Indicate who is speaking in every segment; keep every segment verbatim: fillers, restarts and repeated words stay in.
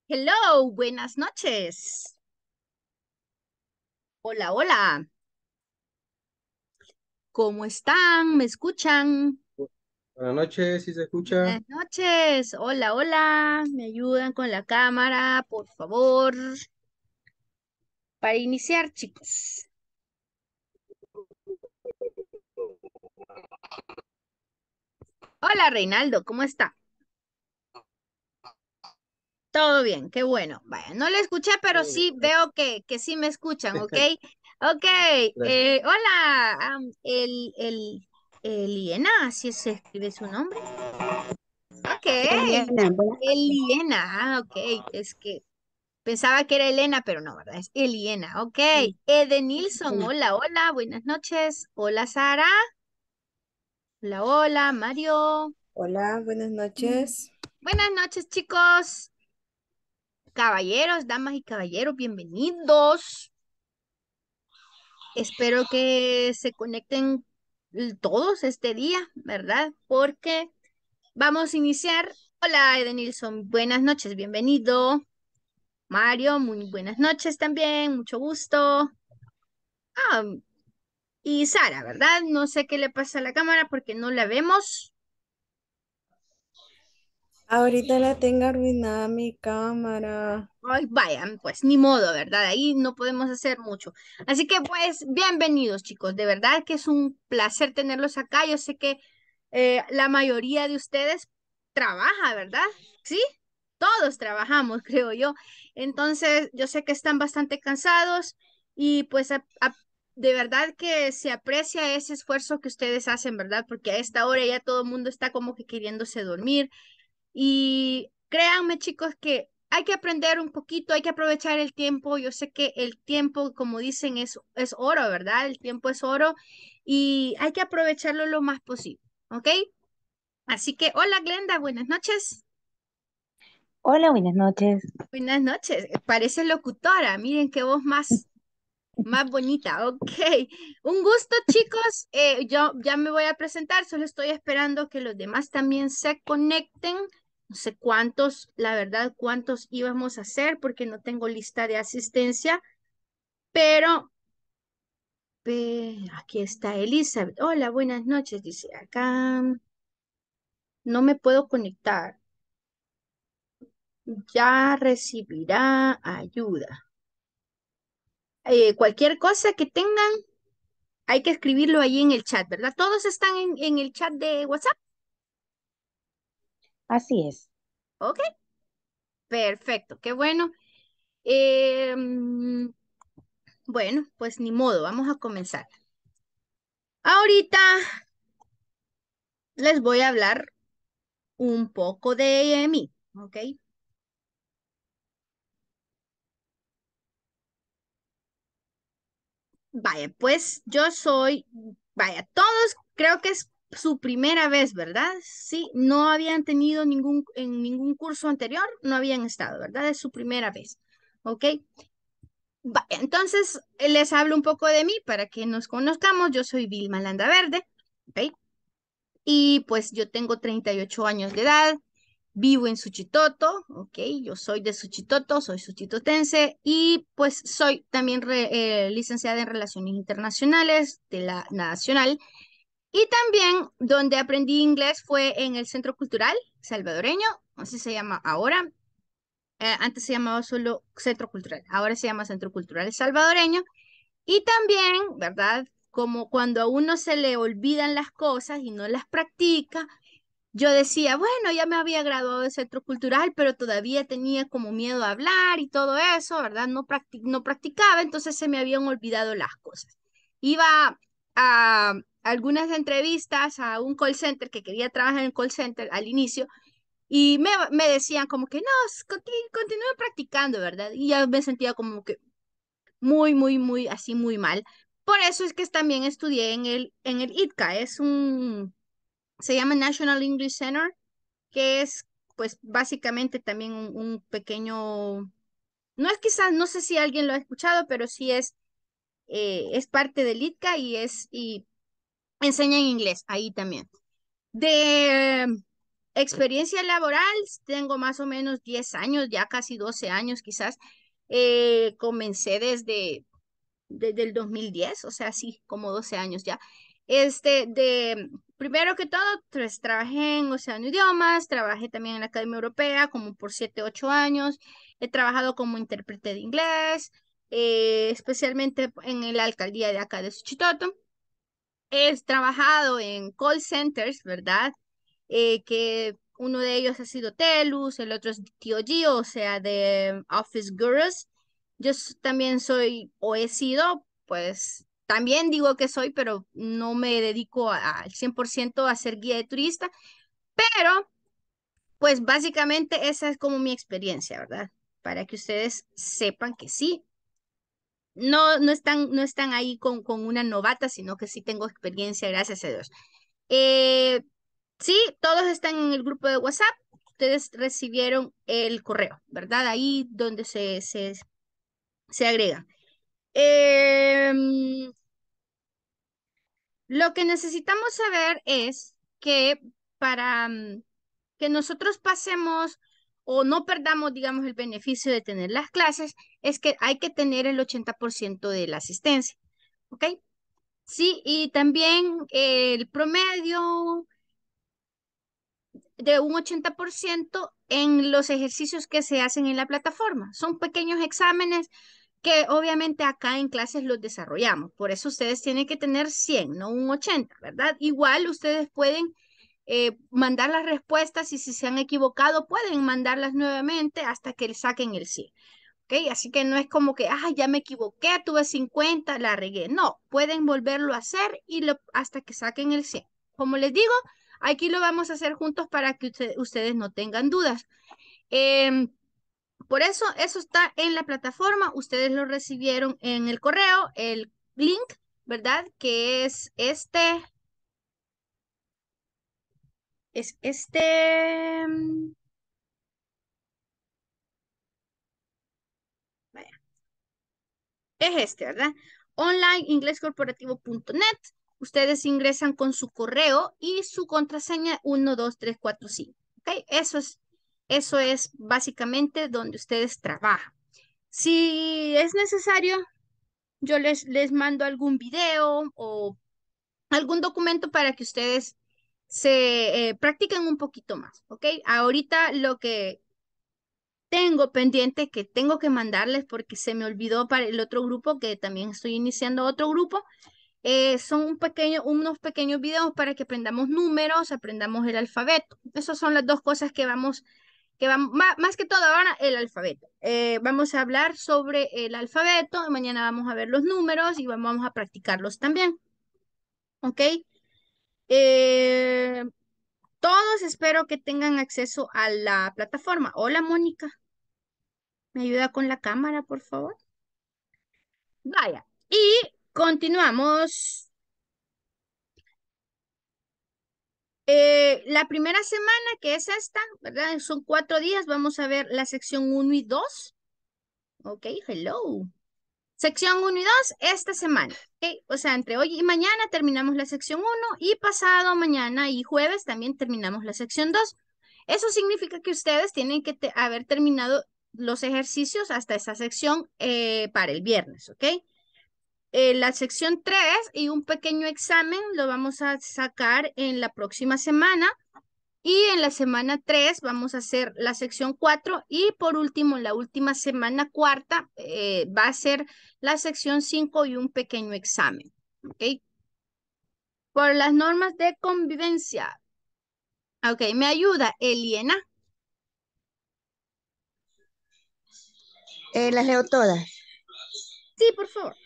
Speaker 1: Hello, buenas noches. Hola, hola. ¿Cómo están? ¿Me escuchan?
Speaker 2: Buenas noches, si se escucha.
Speaker 1: Buenas noches. Hola, hola. ¿Me ayudan con la cámara, por favor? Para iniciar, chicos. Hola, Reinaldo, ¿cómo está? Todo bien, qué bueno. Vaya, no le escuché, pero
Speaker 2: Todo bien,
Speaker 1: sí veo que, que sí me escuchan, ¿ok? Ok.
Speaker 2: gracias.
Speaker 1: eh, hola, am, el, el, Eliena, así se escribe su nombre. Ok.
Speaker 3: Eliana, buenas noches.
Speaker 1: Eliena, ah, ok. Es que pensaba que era Elena, pero no, ¿verdad? Es Eliena. Ok.
Speaker 3: Sí,
Speaker 1: Edenilson,
Speaker 3: hola.
Speaker 1: hola, hola, buenas noches. Hola, Sara. Hola, hola, Mario.
Speaker 3: Hola, buenas noches.
Speaker 1: Buenas noches, chicos. Caballeros, damas y caballeros, bienvenidos. Espero que se conecten l- todos este día, ¿verdad? Porque vamos a iniciar. Hola, Edenilson, buenas noches, bienvenido. Mario, muy buenas noches también, mucho gusto. Ah, y Sara, ¿verdad? No sé qué le pasa a la cámara porque no la vemos.
Speaker 3: Ahorita la tengo arruinada mi cámara.
Speaker 1: Ay, vayan, pues ni modo, ¿verdad? Ahí no podemos hacer mucho. Así que pues bienvenidos, chicos. De verdad que es un placer tenerlos acá. Yo sé que eh, la mayoría de ustedes trabaja, ¿verdad? Sí, todos trabajamos, creo yo. Entonces, yo sé que están bastante cansados y pues a- a- de verdad que se aprecia ese esfuerzo que ustedes hacen, ¿verdad? Porque a esta hora ya todo el mundo está como que queriéndose dormir. Y créanme, chicos, que hay que aprender un poquito, hay que aprovechar el tiempo. Yo sé que el tiempo, como dicen, es, es oro, ¿verdad? El tiempo es oro y hay que aprovecharlo lo más posible, ¿ok? Así que, hola, Glenda, buenas noches.
Speaker 4: Hola, buenas noches.
Speaker 1: Buenas noches. Parece locutora. Miren qué voz más, más bonita. Ok. Un gusto, chicos. Eh, yo ya me voy a presentar. Solo estoy esperando que los demás también se conecten. No sé cuántos, la verdad, cuántos íbamos a hacer porque no tengo lista de asistencia. Pero pe- aquí está Elizabeth. Hola, buenas noches. Dice acá. No me puedo conectar. Ya recibirá ayuda. Eh, cualquier cosa que tengan. Hay que escribirlo ahí en el chat, ¿verdad? Todos están en, en el chat de WhatsApp.
Speaker 4: Así es.
Speaker 1: Ok, perfecto, qué bueno. Eh, mm, bueno, pues ni modo, vamos a comenzar. Ahorita les voy a hablar un poco de mí, ¿ok? Vaya, pues yo soy, vaya, todos creo que es su primera vez, ¿verdad? Sí, no habían tenido ningún, en ningún curso anterior, no habían estado, ¿verdad? Es su primera vez, ¿ok? Va, entonces, eh, les hablo un poco de mí para que nos conozcamos. Yo soy Vilma Landaverde, ¿ok? Y pues yo tengo treinta y ocho años de edad, vivo en Suchitoto, ¿ok? Yo soy de Suchitoto, soy suchitotense y pues soy también re- eh, licenciada en Relaciones Internacionales de la Nacional. Y también donde aprendí inglés fue en el Centro Cultural Salvadoreño, así se llama ahora. Eh, antes se llamaba solo Centro Cultural, ahora se llama Centro Cultural Salvadoreño. Y también, ¿verdad? Como cuando a uno se le olvidan las cosas y no las practica, yo decía, bueno, ya me había graduado de centro cultural, pero todavía tenía como miedo a hablar y todo eso, ¿verdad? No practi- no practicaba, entonces se me habían olvidado las cosas. Iba a algunas entrevistas a un call center que quería trabajar en call center al inicio y me, me decían como que no, s- conti- continúe practicando, ¿verdad? Y ya me sentía como que muy, muy, muy, así muy mal. Por eso es que también estudié en el, en el I T C A, es un, se llama National English Center, que es pues básicamente también un, un pequeño, no es quizás, no sé si alguien lo ha escuchado, pero sí es, eh, es parte del I T C A y es, y enseña en inglés ahí también. De, experiencia laboral, tengo más o menos diez años, ya casi doce años quizás. Eh, comencé desde, desde el dos mil diez, o sea, sí, como doce años ya. Este, de, primero que todo, pues, trabajé en Océano Idiomas, trabajé también en la Academia Europea como por siete ocho años. He trabajado como intérprete de inglés, eh, especialmente en la alcaldía de acá de Suchitoto. He trabajado en call centers, ¿verdad? Eh, que uno de ellos ha sido Telus, el otro es T O G, o sea, de Office Gurus. Yo s- también soy, o he sido, pues, también digo que soy, pero no me dedico a- al cien por ciento a ser guía de turista, pero, pues, básicamente esa es como mi experiencia, ¿verdad? Para que ustedes sepan que sí. No, no están, no están ahí con, con una novata, sino que sí tengo experiencia, gracias a Dios. Eh, sí, todos están en el grupo de WhatsApp. Ustedes recibieron el correo, ¿verdad? Ahí donde se, se, se agregan. Em, lo que necesitamos saber es que para mm, que nosotros pasemos o no perdamos, digamos, el beneficio de tener las clases, es que hay que tener el ochenta por ciento de la asistencia, ¿ok? Sí, y también el promedio de un ochenta por ciento en los ejercicios que se hacen en la plataforma. Son pequeños exámenes que obviamente acá en clases los desarrollamos. Por eso ustedes tienen que tener cien, no un ochenta, ¿verdad? Igual ustedes pueden eh, mandar las respuestas y si se han equivocado pueden mandarlas nuevamente hasta que saquen el cien. ¿Ok? Así que no es como que, ah, ya me equivoqué, tuve cincuenta, la regué. No, pueden volverlo a hacer y lo, hasta que saquen el cien. Como les digo, aquí lo vamos a hacer juntos para que usted- ustedes no tengan dudas. Em, por eso, eso está en la plataforma. Ustedes lo recibieron en el correo, el link, ¿verdad? Que es este, es este, mm, vaya, es este, ¿verdad? online inglés corporativo punto net. Ustedes ingresan con su correo y su contraseña uno dos tres cuatro cinco. ¿Ok? Eso es, eso es básicamente donde ustedes trabajan. Si es necesario, yo les, les mando algún video o algún documento para que ustedes se eh, practiquen un poquito más, ¿ok? Ahorita lo que tengo pendiente que tengo que mandarles porque se me olvidó para el otro grupo que también estoy iniciando otro grupo. Eh, son un pequeño, unos pequeños videos para que aprendamos números, aprendamos el alfabeto. Esas son las dos cosas que vamos, que vamos, más, más que todo ahora el alfabeto. Eh, vamos a hablar sobre el alfabeto, mañana vamos a ver los números y vamos a practicarlos también, ¿ok? Eh, todos espero que tengan acceso a la plataforma. Hola, Mónica, ¿me ayuda con la cámara, por favor? Vaya, y continuamos. Eh, la primera semana, que es esta, ¿verdad? Son cuatro días, vamos a ver la sección uno y dos. Ok, hello. Sección uno y dos esta semana. Ok, o sea, entre hoy y mañana terminamos la sección uno y pasado mañana y jueves también terminamos la sección dos. Eso significa que ustedes tienen que te- haber terminado los ejercicios hasta esa sección eh, para el viernes, ¿ok? Eh, la sección tres y un pequeño examen lo vamos a sacar en la próxima semana. Y en la semana tres vamos a hacer la sección cuatro y por último, en la última semana cuarta eh, va a ser la sección cinco y un pequeño examen. ¿Ok? Por las normas de convivencia. Ok, me ayuda Eliana.
Speaker 3: Eh, las leo todas.
Speaker 1: Sí, por favor.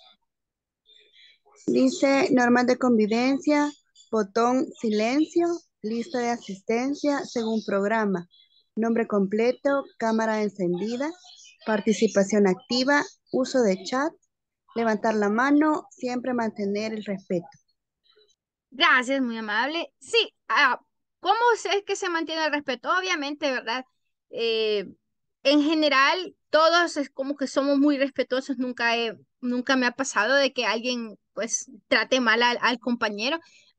Speaker 3: Dice normas de convivencia, botón silencio, lista de asistencia según programa, nombre completo, cámara encendida, participación activa, uso de chat, levantar la mano, siempre mantener el respeto.
Speaker 1: Gracias, muy amable. Sí, ah, ¿cómo es que se mantiene el respeto? Obviamente, ¿verdad? Eh, en general, todos es como que somos muy respetuosos. Nunca he, nunca me ha pasado de que alguien pues trate mal al, al compañero.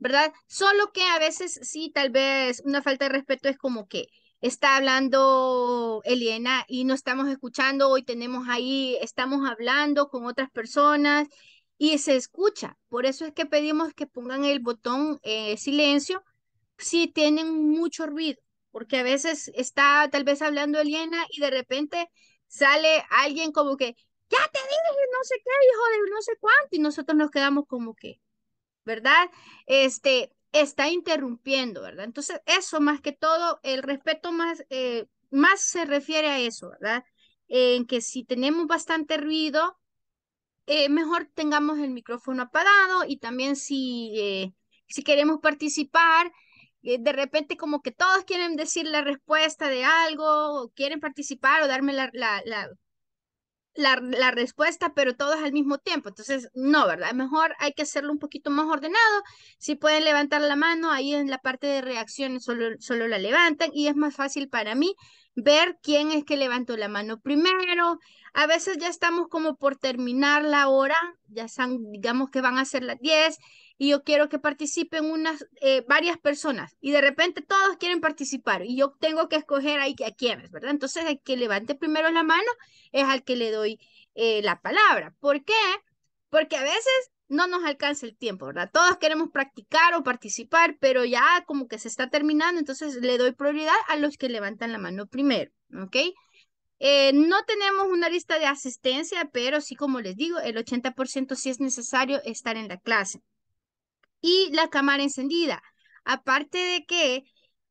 Speaker 1: ¿verdad? Solo que a veces sí, tal vez una falta de respeto es como que está hablando Eliana y no estamos escuchando, hoy tenemos ahí, estamos hablando con otras personas y se escucha. Por eso es que pedimos que pongan el botón eh, silencio si tienen mucho ruido, porque a veces está tal vez hablando Eliana y de repente sale alguien como que, ya te dije, no sé qué, hijo de no sé cuánto, y nosotros nos quedamos como que, ¿verdad? Este, está interrumpiendo, ¿verdad? Entonces, eso más que todo, el respeto más, eh, más se refiere a eso, ¿verdad? En que si tenemos bastante ruido, eh, mejor tengamos el micrófono apagado y también si, eh, si queremos participar, eh, de repente como que todos quieren decir la respuesta de algo, o quieren participar o darme la, la, la, la, la respuesta, pero todos al mismo tiempo. Entonces, no, ¿verdad? Mejor hay que hacerlo un poquito más ordenado. Si pueden levantar la mano, ahí en la parte de reacciones solo, solo la levantan y es más fácil para mí ver quién es que levantó la mano primero. A veces ya estamos como por terminar la hora, ya están, digamos que van a ser las diez y yo quiero que participen unas, eh, varias personas y de repente todos quieren participar y yo tengo que escoger ahí a quiénes, ¿verdad? Entonces, el que levante primero la mano es al que le doy eh, la palabra. ¿Por qué? Porque a veces no nos alcanza el tiempo, ¿verdad? Todos queremos practicar o participar, pero ya como que se está terminando, entonces le doy prioridad a los que levantan la mano primero, ¿ok? Eh, no tenemos una lista de asistencia, pero sí, como les digo, el ochenta por ciento sí es necesario estar en la clase. Y la cámara encendida. Aparte de que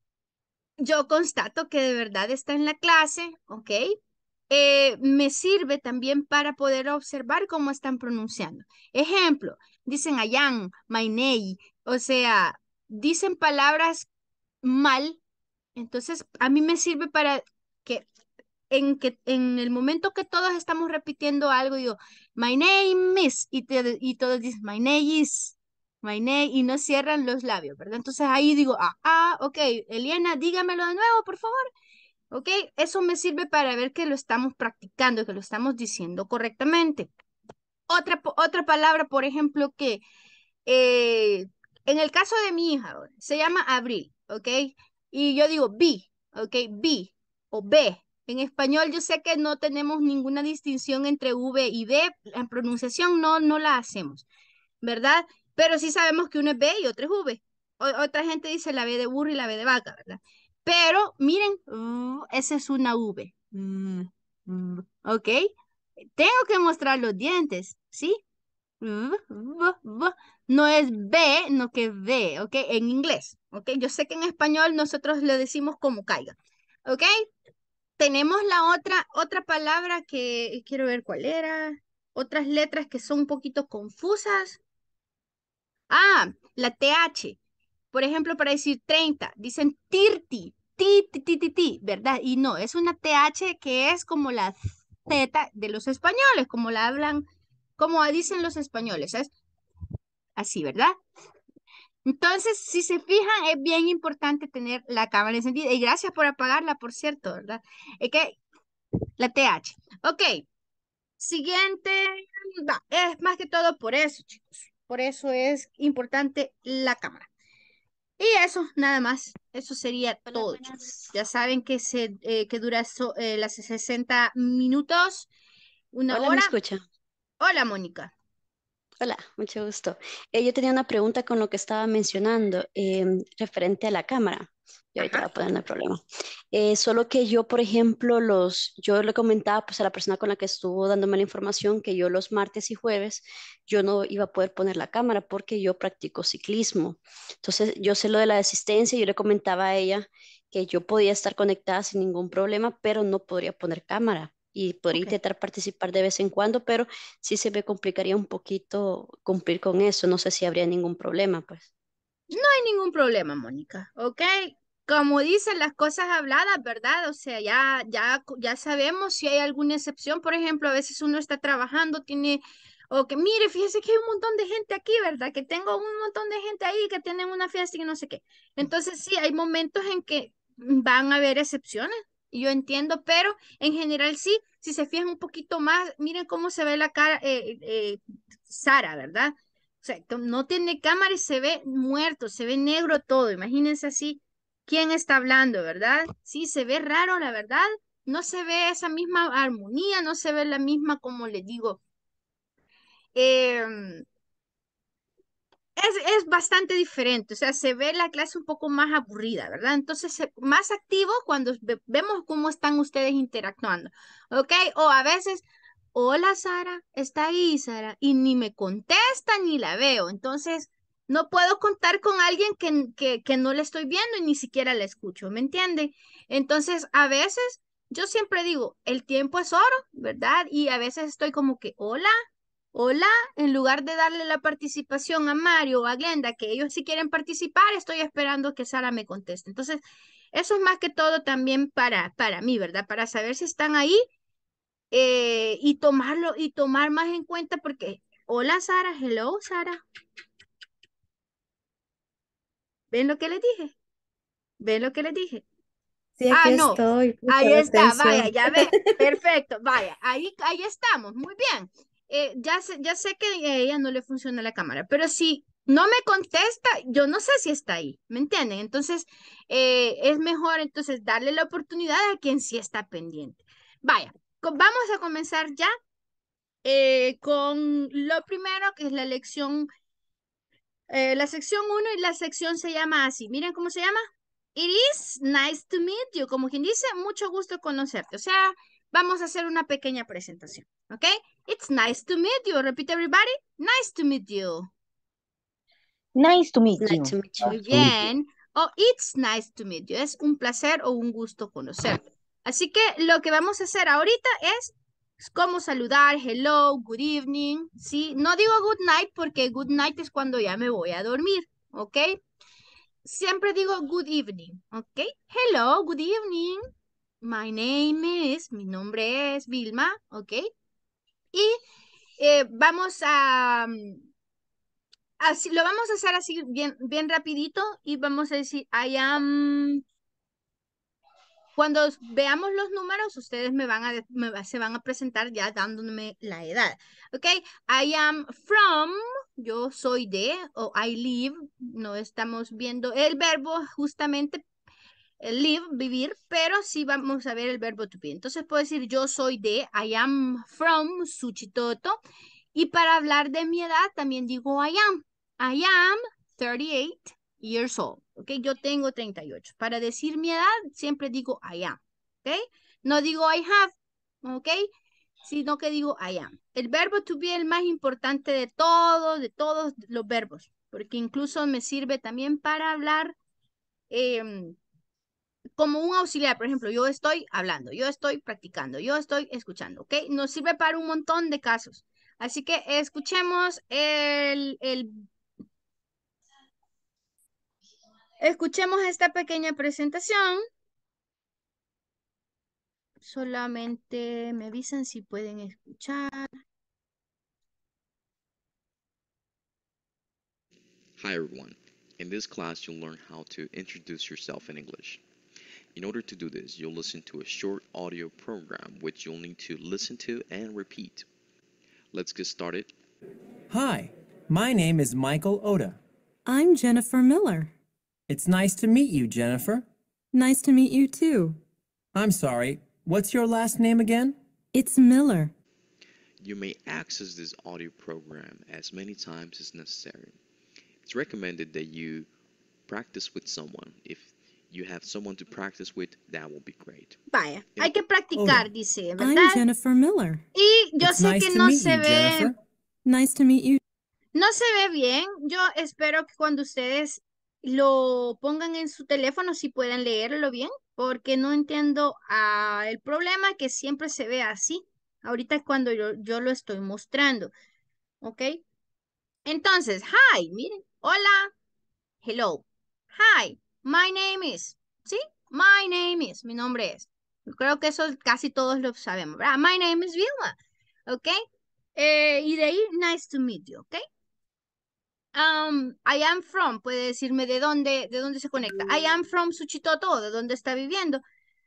Speaker 1: yo constato que de verdad está en la clase, ¿ok? Eh, me sirve también para poder observar cómo están pronunciando. Ejemplo, dicen Ayan, Mainei, o sea, dicen palabras mal, entonces a mí me sirve para que en que en el momento que todos estamos repitiendo algo, digo, my name is, y, te- y todos dicen, my name is, my name, y no cierran los labios, ¿verdad? Entonces ahí digo, ah, ah, ok, Eliana, dígamelo de nuevo, por favor. Ok, eso me sirve para ver que lo estamos practicando, que lo estamos diciendo correctamente. Otra, po- otra palabra, por ejemplo, que eh, en el caso de mi hija, ahora, se llama Abril, ¿ok? Y yo digo B, ¿ok? B o B. En español yo sé que no tenemos ninguna distinción entre V y B, en pronunciación no, no la hacemos, ¿verdad? Pero sí sabemos que uno es B y otro es V. O- otra gente dice la B de burro y la B de vaca, ¿verdad? Pero miren, uh, esa es una V. Mm, mm, ¿ok? Tengo que mostrar los dientes, ¿sí? V, v, v. No es B, no que V, ¿ok? En inglés, ¿ok? Yo sé que en español nosotros le decimos como caiga, ¿ok? Tenemos la otra, otra palabra que quiero ver cuál era. Otras letras que son un poquito confusas. Ah, la T H. Por ejemplo, para decir treinta, dicen tirti, ti, ti, ti, ti, ti, ¿verdad? Y no, es una T H que es como la Z de los españoles, como la hablan, como dicen los españoles, ¿sabes? Así, ¿verdad? Entonces, si se fijan, es bien importante tener la cámara encendida. Y gracias por apagarla, por cierto, ¿verdad? Es que la T H. Ok, siguiente. Va, es más que todo por eso, chicos. Por eso es importante la cámara. Y eso, nada más. Eso sería
Speaker 4: Hola,
Speaker 1: todo, chicos.
Speaker 4: buenas.
Speaker 1: Ya saben que, se, eh, que dura so- eh, las sesenta minutos, una
Speaker 4: Hola, ¿me
Speaker 1: hora.
Speaker 4: escucha?
Speaker 1: Hola, Mónica.
Speaker 4: Hola, mucho gusto. Eh, yo tenía una pregunta con lo que estaba mencionando em, referente a la cámara. Y ahorita
Speaker 1: Ajá.
Speaker 4: voy a poner el problema. Eh, solo que yo, por ejemplo, los, yo le comentaba pues, a la persona con la que estuvo dándome la información que yo los martes y jueves yo no iba a poder poner la cámara porque yo practico ciclismo. Entonces, yo sé lo de la asistencia, yo le comentaba a ella que yo podía estar conectada sin ningún problema, pero no podría poner cámara y podría
Speaker 1: Ok.
Speaker 4: intentar participar de vez en cuando, pero sí se me complicaría un poquito cumplir con eso. No sé si habría ningún problema, pues.
Speaker 1: No hay ningún problema, Mónica, ¿ok? Como dicen las cosas habladas, ¿verdad? O sea, ya, ya, ya sabemos si hay alguna excepción. Por ejemplo, a veces uno está trabajando, tiene, o que mire, fíjese que hay un montón de gente aquí, ¿verdad? Que tengo un montón de gente ahí que tienen una fiesta y no sé qué. Entonces, sí, hay momentos en que van a haber excepciones, y yo entiendo, pero en general sí, si se fijan un poquito más, miren cómo se ve la cara, eh, eh, Sara, ¿verdad? sea, que no tiene cámara y se ve muerto, se ve negro todo. Imagínense así, ¿quién está hablando, verdad? Sí, se ve raro, la verdad. No se ve esa misma armonía, no se ve la misma, como les digo. em, es, es bastante diferente, o sea, se ve la clase un poco más aburrida, ¿verdad? Entonces, se- más activo cuando ve- vemos cómo están ustedes interactuando, ¿ok? O a veces, hola Sara, está ahí Sara, y ni me contesta ni la veo, entonces no puedo contar con alguien que, que, que no le estoy viendo y ni siquiera la escucho, ¿me entiende? Entonces, a veces, yo siempre digo, el tiempo es oro, ¿verdad? Y a veces estoy como que, hola. Hola, en lugar de darle la participación a Mario o a Glenda, que ellos sí quieren participar, estoy esperando que Sara me conteste. Entonces, eso es más que todo también para, para mí, ¿verdad? Para saber si están ahí eh, y tomarlo y tomar más en cuenta porque, hola Sara, hello Sara, ¿ven lo que les dije? ¿Ven lo que les dije?
Speaker 5: Sí, aquí
Speaker 1: Ah, no,
Speaker 5: estoy,
Speaker 1: ahí
Speaker 5: prestando
Speaker 1: está, vaya,
Speaker 5: atención.
Speaker 1: ya ve, perfecto, vaya, ahí, ahí estamos, muy bien. Eh, ya sé, ya sé que a ella no le funciona la cámara, pero si no me contesta, yo no sé si está ahí, ¿me entienden? Entonces, eh, es mejor entonces darle la oportunidad a quien sí está pendiente. Vaya, co- vamos a comenzar ya eh, con lo primero, que es la lección, eh, la sección uno y la sección se llama así. Miren cómo se llama. It is nice to meet you. Como quien dice, mucho gusto conocerte. O sea, vamos a hacer una pequeña presentación. ¿Ok? It's nice to meet you. Repite everybody. Nice to meet you.
Speaker 6: Nice to meet
Speaker 4: Nice
Speaker 6: you.
Speaker 4: to meet you.
Speaker 1: Muy bien. O it's nice to meet you. Es un placer o un gusto conocerte. Así que lo que vamos a hacer ahorita es cómo saludar. Hello, good evening. Sí, no digo good night porque good night es cuando ya me voy a dormir. ¿Ok? Siempre digo good evening, ¿ok? Hello, good evening. My name is, mi nombre es Vilma, ¿ok? Y eh, vamos a, mm, así, lo vamos a hacer así bien, bien rapidito y vamos a decir, I am, cuando veamos los números, ustedes me van a, de- me va- se van a presentar ya dándome la edad, ¿ok? I am from, yo soy de, o I live, no estamos viendo el verbo justamente el live, vivir, pero sí vamos a ver el verbo to be. Entonces puedo decir yo soy de, I am from Suchitoto. Y para hablar de mi edad también digo I am. I am thirty-eight years old. ¿Ok? Yo tengo treinta y ocho. Para decir mi edad siempre digo I am. ¿Ok? No digo I have. ¿Ok? Sino que digo I am. El verbo to be es el más importante de todos, de todos los verbos. Porque incluso me sirve también para hablar eh, como un auxiliar, por ejemplo, yo estoy hablando, yo estoy practicando, yo estoy escuchando, ¿ok? Nos sirve para un montón de casos. Así que escuchemos el, el, escuchemos esta pequeña presentación. Solamente me avisan si pueden escuchar.
Speaker 7: Hi everyone. In this class, you'll learn how to introduce yourself in English. In order to do this, you'll listen to a short audio program which you'll need to listen to and repeat. Let's get started.
Speaker 8: Hi, my name is Michael Oda.
Speaker 9: I'm Jennifer Miller.
Speaker 8: It's nice to meet you, Jennifer.
Speaker 9: Nice to meet you too.
Speaker 8: I'm sorry, what's your last name again?
Speaker 9: It's Miller.
Speaker 7: You may access this audio program as many times as necessary. It's recommended that you practice with someone. If you have someone to practice with, that will be great.
Speaker 1: Vaya,
Speaker 7: In
Speaker 1: hay que practicar,
Speaker 8: Oda.
Speaker 1: dice,
Speaker 9: I'm
Speaker 1: ¿verdad?
Speaker 9: Jennifer Miller.
Speaker 1: Y yo
Speaker 8: It's
Speaker 1: sé
Speaker 8: nice
Speaker 1: que
Speaker 8: to
Speaker 1: no
Speaker 8: meet
Speaker 1: se
Speaker 8: you,
Speaker 1: ve,
Speaker 8: Jennifer.
Speaker 9: Nice to meet you.
Speaker 1: no se ve bien. Yo espero que cuando ustedes lo pongan en su teléfono, si puedan leerlo bien, porque no entiendo ah, el problema que siempre se ve así. Ahorita es cuando yo, yo lo estoy mostrando, ¿ok? Entonces, hi, miren, hola, hello, hi, my name is, ¿sí? My name is, mi nombre es. Creo que eso casi todos lo sabemos, ¿verdad? My name is Vilma, ¿ok? Eh, y de ahí, nice to meet you, ¿ok? Um, I am from, puede decirme de dónde, de dónde se conecta. I am from Suchitoto, de dónde está viviendo.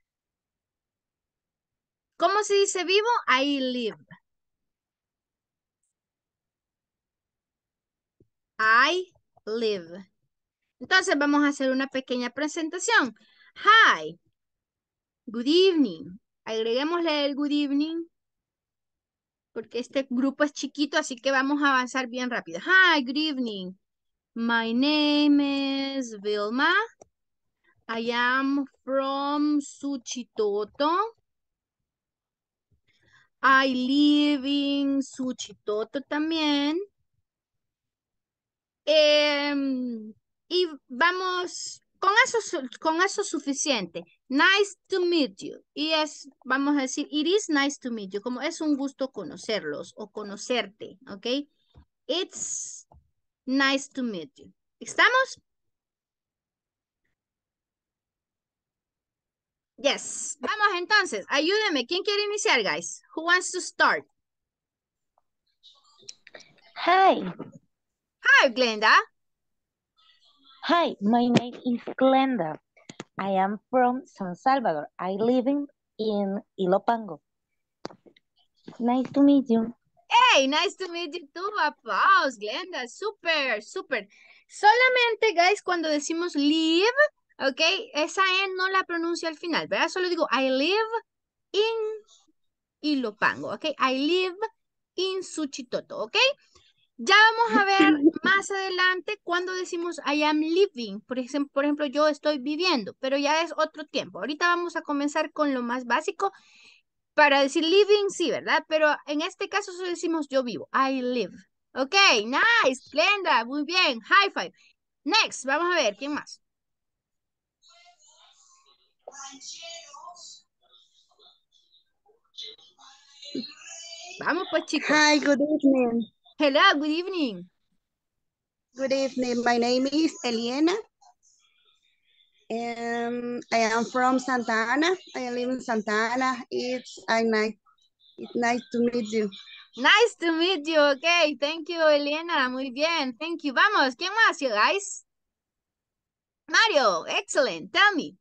Speaker 1: ¿Cómo se dice vivo? I live. I live. Entonces vamos a hacer una pequeña presentación. Hi. Good evening. Agreguémosle el good evening. Porque este grupo es chiquito, así que vamos a avanzar bien rápido. Hi, good evening. My name is Vilma. I am from Suchitoto. I live in Suchitoto también. Em, y vamos, con eso, su- con eso es suficiente. Nice to meet you. Y es, vamos a decir, it is nice to meet you. Como es un gusto conocerlos o conocerte, ¿ok? It's nice to meet you. ¿Estamos? Yes. Vamos entonces. Ayúdeme. ¿Quién quiere iniciar, guys? Who wants to start?
Speaker 6: Hi.
Speaker 1: Hi, Glenda.
Speaker 6: Hi, my name is Glenda. I am from San Salvador. I live in, in Ilopango. Nice to meet you.
Speaker 1: Hey, nice to meet you too. Applause, Glenda. Super, super. Solamente, guys, cuando decimos live, ok, esa E no la pronuncio al final, ¿verdad? Solo digo I live in Ilopango, ok. I live in Suchitoto, ok. Ya vamos a ver más adelante cuando decimos I am living. Por ejemplo, por ejemplo, yo estoy viviendo, pero ya es otro tiempo. Ahorita vamos a comenzar con lo más básico. Para decir living, sí, ¿verdad? Pero en este caso solo decimos yo vivo. I live. Ok, nice, Glenda, muy bien. High five. Next, vamos a ver, ¿quién más? Vamos pues, chicos.
Speaker 3: Hi, good evening.
Speaker 1: Hello, good evening.
Speaker 3: Good evening. My name is Eliana. Um, I am from Santa Ana. I live in Santa Ana. It's I nice. It's nice to meet you.
Speaker 1: Nice to meet you. Ok, thank you, Elena. Muy bien, thank you. Vamos, ¿quién más, you guys? Mario, excellent. Tell me.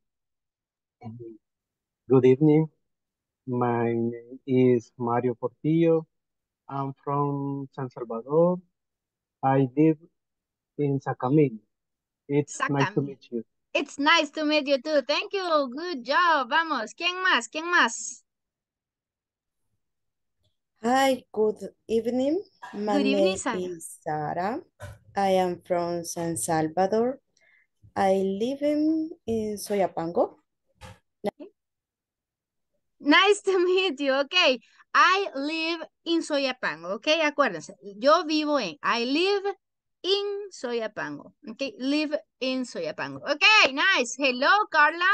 Speaker 2: Good evening. My name is Mario Portillo. I'm from San Salvador. I live in Sacamil. It's nice to
Speaker 1: Sácame.
Speaker 2: meet you.
Speaker 1: It's nice to meet you too. Thank you. Good job. Vamos, ¿quién más? ¿Quién más?
Speaker 5: Hi, good evening. My
Speaker 1: Good evening,
Speaker 5: name
Speaker 1: Sara.
Speaker 5: is Sara. I am from San Salvador. I live in, in Soyapango.
Speaker 1: Nice to meet you. Ok. I live in Soyapango. Ok, acuérdense. Yo vivo en. I live in Soyapango. Ok, live in Soyapango. Ok, nice. Hello, Carla.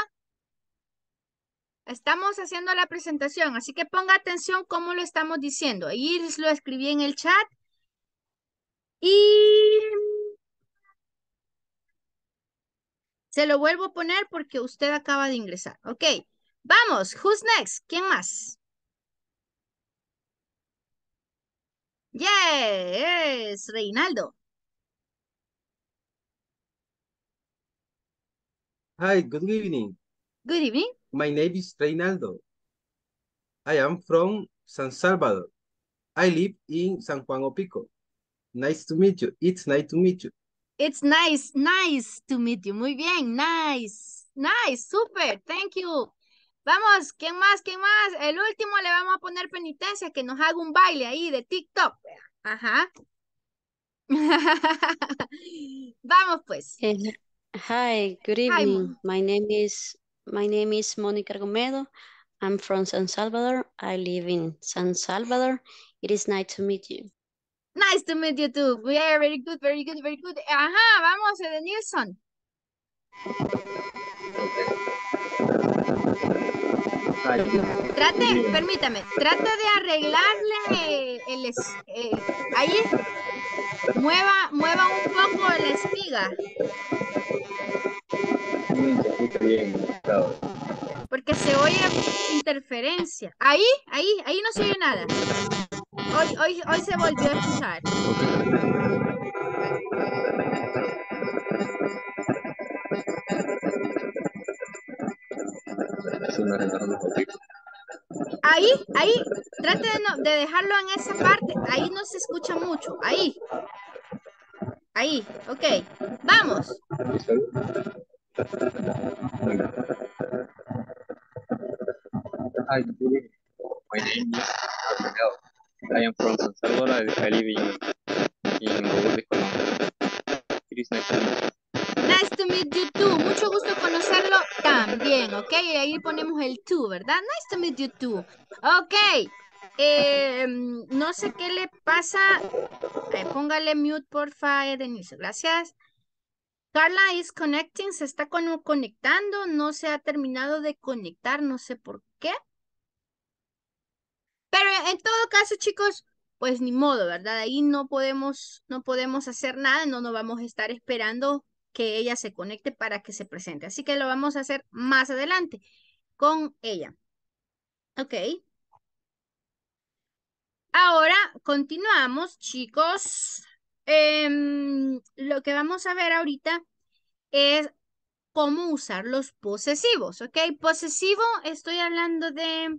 Speaker 1: Estamos haciendo la presentación, así que ponga atención cómo lo estamos diciendo. Ahí lo escribí en el chat. Y se lo vuelvo a poner porque usted acaba de ingresar. Ok, vamos. Who's next? ¿Quién más? Yes, Reinaldo.
Speaker 2: Hi, good evening.
Speaker 1: Good evening.
Speaker 2: My name is Reinaldo. I am from San Salvador. I live in San Juan Opico. Nice to meet you. It's nice to meet you.
Speaker 1: It's nice, nice to meet you. Muy bien, nice. Nice, super, thank you. Vamos, ¿quién más? ¿Quién más? El último le vamos a poner penitencia, que nos haga un baile ahí de TikTok. Ajá. Vamos pues.
Speaker 4: Eh, hi, good
Speaker 1: Hi,
Speaker 4: evening.
Speaker 1: Mon.
Speaker 4: My name is my name is Monica Gomedo. I'm from San Salvador. I live in San Salvador. It is nice to meet you.
Speaker 1: Nice to meet you too. Yeah, very good, very good, very good. Ajá, vamos, Edenilson. Trate, permítame, trate de arreglarle el, es- el- ahí, mueva, mueva un poco la espiga. Porque se oye interferencia. Ahí, ahí, ahí no se oye nada. Hoy, hoy, hoy se volvió a escuchar. Ahí, ahí, trate de, no- de dejarlo en esa parte. Ahí no se escucha mucho. Ahí. Ahí, ok. Vamos.
Speaker 10: Hi, good evening. My name is Rafael. I am from San Salvador. I live in, in Bogotá, Colombia. It is nice to meet you.
Speaker 1: Nice to meet you too. Mucho gusto conocerlo también, ok. Y ahí ponemos el to, ¿verdad? Nice to meet you too. Ok. Eh, no sé qué le pasa. Ay, póngale mute, porfa, Denise. Gracias. Carla is connecting, se está con- conectando, no se ha terminado de conectar, no sé por qué. Pero en todo caso, chicos, pues ni modo, ¿verdad? Ahí no podemos, no podemos hacer nada, no nos vamos a estar esperando que ella se conecte para que se presente. Así que lo vamos a hacer más adelante con ella. Ok. Ahora continuamos, chicos. Em, lo que vamos a ver ahorita es cómo usar los posesivos, ¿ok? Posesivo, estoy hablando de,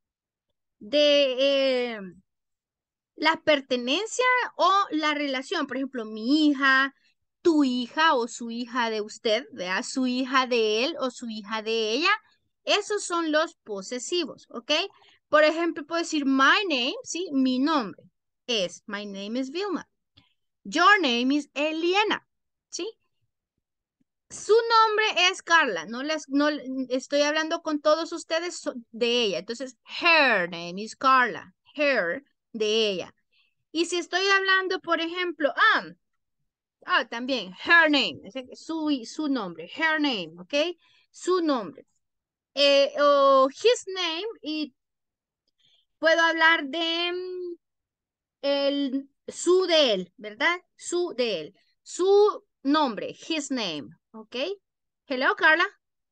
Speaker 1: de eh, la pertenencia o la relación. Por ejemplo, mi hija, tu hija o su hija de usted, ¿verdad? Su hija de él o su hija de ella. Esos son los posesivos, ¿ok? Por ejemplo, puedo decir my name, ¿sí? Mi nombre es, my name is Vilma. Your name is Eliana, ¿sí? Su nombre es Carla, no les, no estoy hablando con todos ustedes de ella. Entonces, her name is Carla, her de ella. Y si estoy hablando, por ejemplo, ah, ah también, her name, su, su nombre, her name, ¿ok? Su nombre. Eh, o his name, y puedo hablar de mm, el, su de él, ¿verdad? Su de él. Su nombre, his name, ¿ok? Hello, Carla.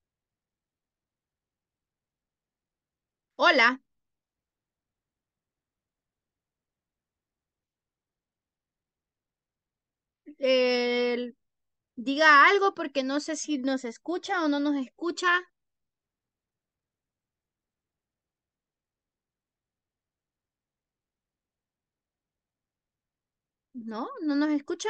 Speaker 1: Hola. Eh, diga algo porque no sé si nos escucha o no nos escucha. ¿No? ¿No nos escucha?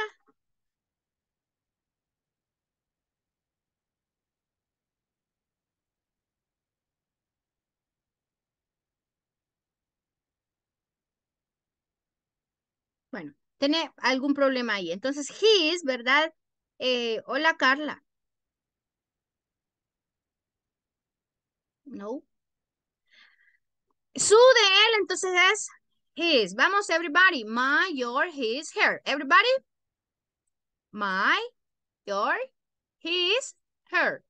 Speaker 1: Bueno, tiene algún problema ahí. Entonces, his, ¿verdad? Eh, hola, Carla. No. Su de él, entonces es his. Vamos, everybody. My, your, his, her. Everybody. My, your, his, her.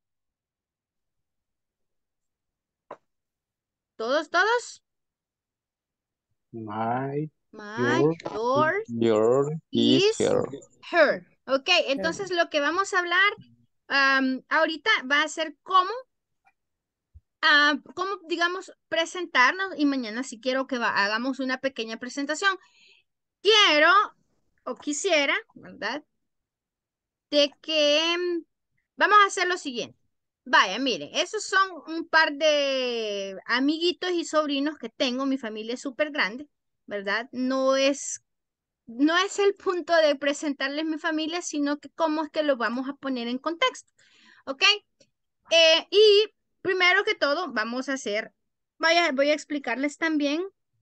Speaker 1: ¿Todos, todos?
Speaker 2: My,
Speaker 1: My,
Speaker 2: your,
Speaker 1: your,
Speaker 10: Your is
Speaker 1: is,
Speaker 10: her.
Speaker 1: her. Ok, entonces lo que vamos a hablar um, ahorita va a ser cómo, uh, cómo, digamos, presentarnos y mañana si quiero que va, hagamos una pequeña presentación. Quiero o quisiera, ¿verdad? De que um, vamos a hacer lo siguiente. Vaya, miren, esos son un par de amiguitos y sobrinos que tengo. Mi familia es súper grande, ¿verdad? No es no es el punto de presentarles mi familia, sino que cómo es que lo vamos a poner en contexto. ¿Ok? Eh, y primero que todo, vamos a hacer, vaya, voy a explicarles también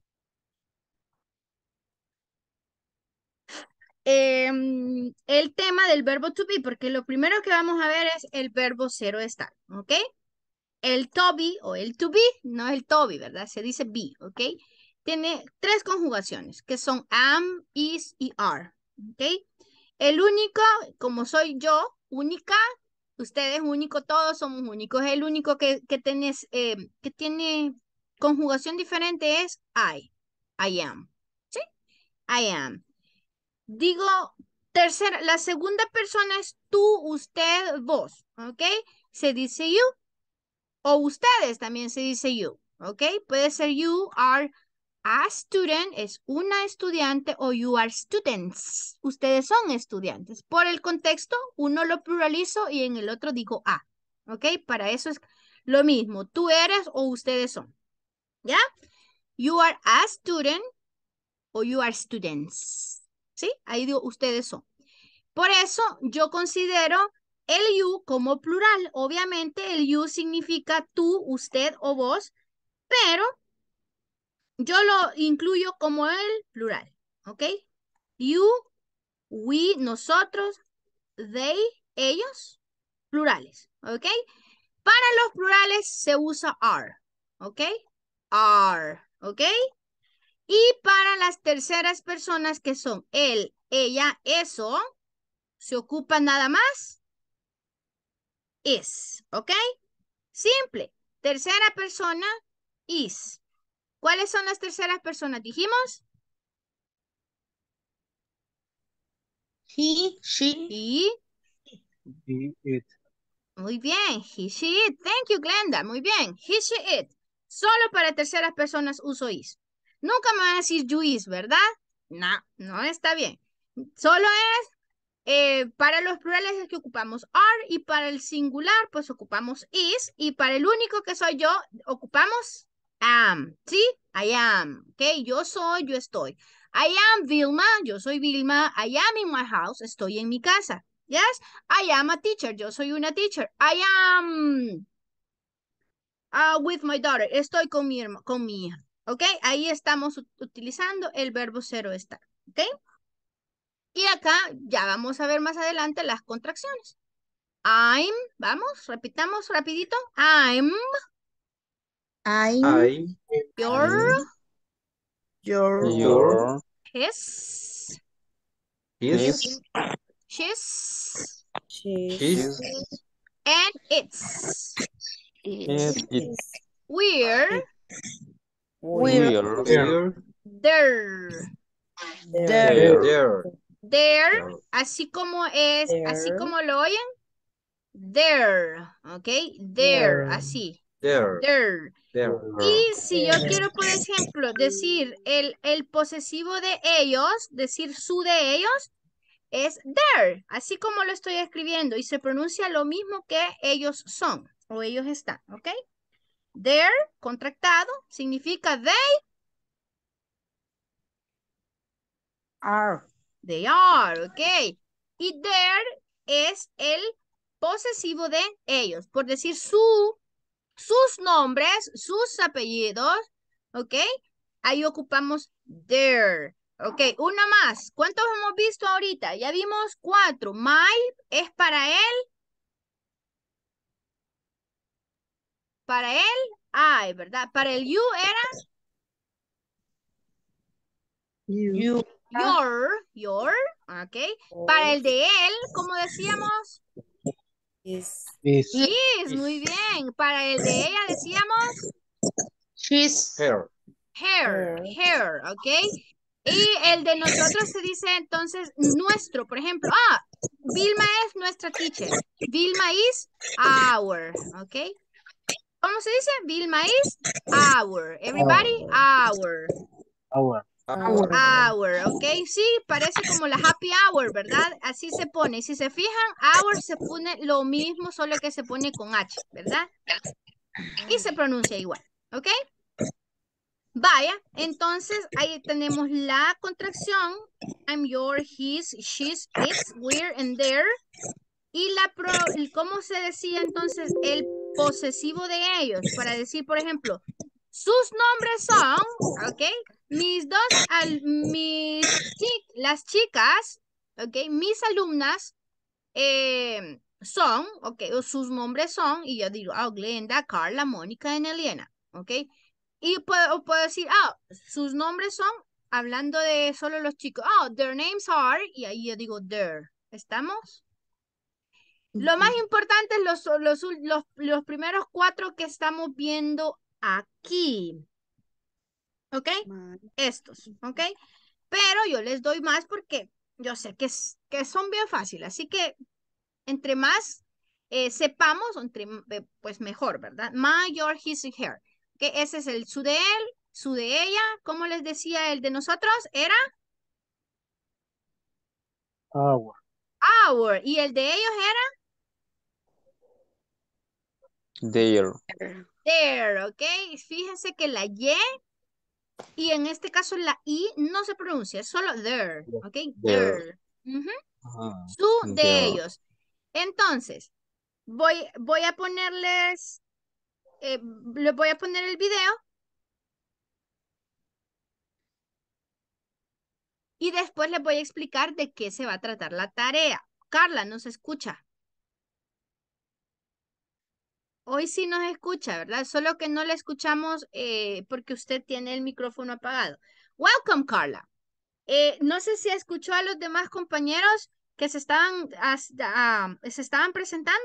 Speaker 1: eh, el tema del verbo to be, porque lo primero que vamos a ver es el verbo cero estar. ¿Ok? El to be o el to be, no es el to be, ¿verdad? Se dice be, ¿ok? Tiene tres conjugaciones, que son am, is y are, ¿ok? El único, como soy yo, única, ustedes único, todos somos únicos. El único que, que, tenés, eh, que tiene conjugación diferente es I. I am. ¿Sí? I am. Digo, tercera, la segunda persona es tú, usted, vos. ¿Ok? Se dice you. O ustedes también se dice you. ¿Ok? Puede ser you are a student es una estudiante o you are students. Ustedes son estudiantes. Por el contexto, uno lo pluralizo y en el otro digo a. ¿Ok? Para eso es lo mismo. Tú eres o ustedes son. ¿Ya? You are a student o you are students. ¿Sí? Ahí digo ustedes son. Por eso yo considero el you como plural. Obviamente el you significa tú, usted o vos, pero yo lo incluyo como el plural, ¿ok? You, we, nosotros, they, ellos, plurales, ¿ok? Para los plurales se usa are, ¿ok? Are, ¿ok? Y para las terceras personas que son él, ella, eso, se ocupa nada más is, ¿ok? Simple. Tercera persona, is. ¿Cuáles son las terceras personas? Dijimos.
Speaker 6: He, she,
Speaker 1: Y.
Speaker 2: He, it.
Speaker 1: Muy bien. He, she, it. Thank you, Glenda. Muy bien. He, she, it. Solo para terceras personas uso is. Nunca me van a decir you is, ¿verdad? No, no está bien. Solo es eh, para los plurales es que ocupamos are y para el singular pues ocupamos is y para el único que soy yo ocupamos am, ¿sí? I am, ¿ok? Yo soy, yo estoy. I am Vilma, yo soy Vilma. I am in my house, estoy en mi casa. Yes? I am a teacher, yo soy una teacher. I am uh, with my daughter, estoy con mi, con mi hija. ¿Ok? Ahí estamos utilizando el verbo cero estar. ¿Ok? Y acá ya vamos a ver más adelante las contracciones. I'm, vamos, repitamos rapidito. I'm.
Speaker 3: I'm,
Speaker 10: I'm,
Speaker 1: Your.
Speaker 3: your,
Speaker 10: your,
Speaker 1: His.
Speaker 10: his,
Speaker 1: She's.
Speaker 5: She's,
Speaker 10: his,
Speaker 1: And it's.
Speaker 10: and it.
Speaker 1: We're.
Speaker 5: we're,
Speaker 6: we're,
Speaker 10: We're,
Speaker 1: There.
Speaker 5: there,
Speaker 10: there,
Speaker 1: There.
Speaker 10: there,
Speaker 1: Así como es, así
Speaker 5: there,
Speaker 1: como lo oyen. There. ¿Ok? There. Así.
Speaker 10: there,
Speaker 1: There.
Speaker 10: there.
Speaker 1: Y si yo
Speaker 5: there,
Speaker 1: quiero, por ejemplo, decir el, el posesivo de ellos, decir su de ellos, es there, así como lo estoy escribiendo, y se pronuncia lo mismo que ellos son, o ellos están, ¿ok? There, contractado, significa they,
Speaker 6: are,
Speaker 1: they are, ¿ok? Y there es el posesivo de ellos, por decir su, sus nombres, sus apellidos, ¿ok? Ahí ocupamos there. Ok, una más. ¿Cuántos hemos visto ahorita? Ya vimos cuatro. My es para él. Para él, I, ¿verdad? Para el you era
Speaker 3: you,
Speaker 6: you,
Speaker 1: your, your, ok. Para el de él, como decíamos,
Speaker 5: is,
Speaker 2: Is.
Speaker 1: is, muy bien. Para el de ella decíamos
Speaker 6: she's,
Speaker 10: Her,
Speaker 1: her,
Speaker 5: her,
Speaker 1: her, ok. Y el de nosotros se dice entonces nuestro, por ejemplo, ah, Vilma es nuestra teacher. Vilma is our, ok. ¿Cómo se dice? Vilma is our. Everybody, our.
Speaker 2: Our.
Speaker 10: our,
Speaker 1: Hour, ¿ok? Sí, parece como la happy hour, ¿verdad? Así se pone. Si se fijan, hour se pone lo mismo, solo que se pone con H, ¿verdad? Y se pronuncia igual, ¿ok? Vaya, entonces ahí tenemos la contracción. I'm, your, his, she's, its, we're, and their. Y la pro, ¿cómo se decía entonces el posesivo de ellos? Para decir, por ejemplo, sus nombres son, ¿ok? Mis dos, al, mis, chi- las chicas, ¿ok? Mis alumnas eh, son, ¿ok? O sus nombres son, y yo digo, ah, Glenda, Carla, Mónica y Elena, ¿ok? Y puedo, puedo decir, ah, sus nombres son, hablando de solo los chicos, ah, their names are, y ahí yo digo their, ¿estamos? Lo más importante es los, los, los, los primeros cuatro que estamos viendo aquí. ¿Ok?
Speaker 3: my,
Speaker 1: Estos, ¿ok? Pero yo les doy más porque yo sé que, es- que son bien fáciles. Así que entre más eh, sepamos, entre, eh, pues mejor, ¿verdad? My, your, his y her. ¿Ok? Ese es el su de él, su de ella. ¿Cómo les decía el de nosotros? Era
Speaker 2: Our.
Speaker 1: our. Y el de ellos era
Speaker 10: their,
Speaker 1: their, ¿ok? Fíjense que la Y y en este caso la I no se pronuncia, es solo there, ¿ok?
Speaker 10: There.
Speaker 1: There. Ujú.
Speaker 10: Ah,
Speaker 1: Su de
Speaker 10: ya.
Speaker 1: ellos. Entonces, voy, voy a ponerles, eh, les voy a poner el video y después les voy a explicar de qué se va a tratar la tarea. Carla, ¿no se escucha? Hoy sí nos escucha, ¿verdad? Solo que no la escuchamos eh, porque usted tiene el micrófono apagado. Welcome, Carla. Eh, no sé si escuchó a los demás compañeros que se estaban, as- ah, se estaban presentando.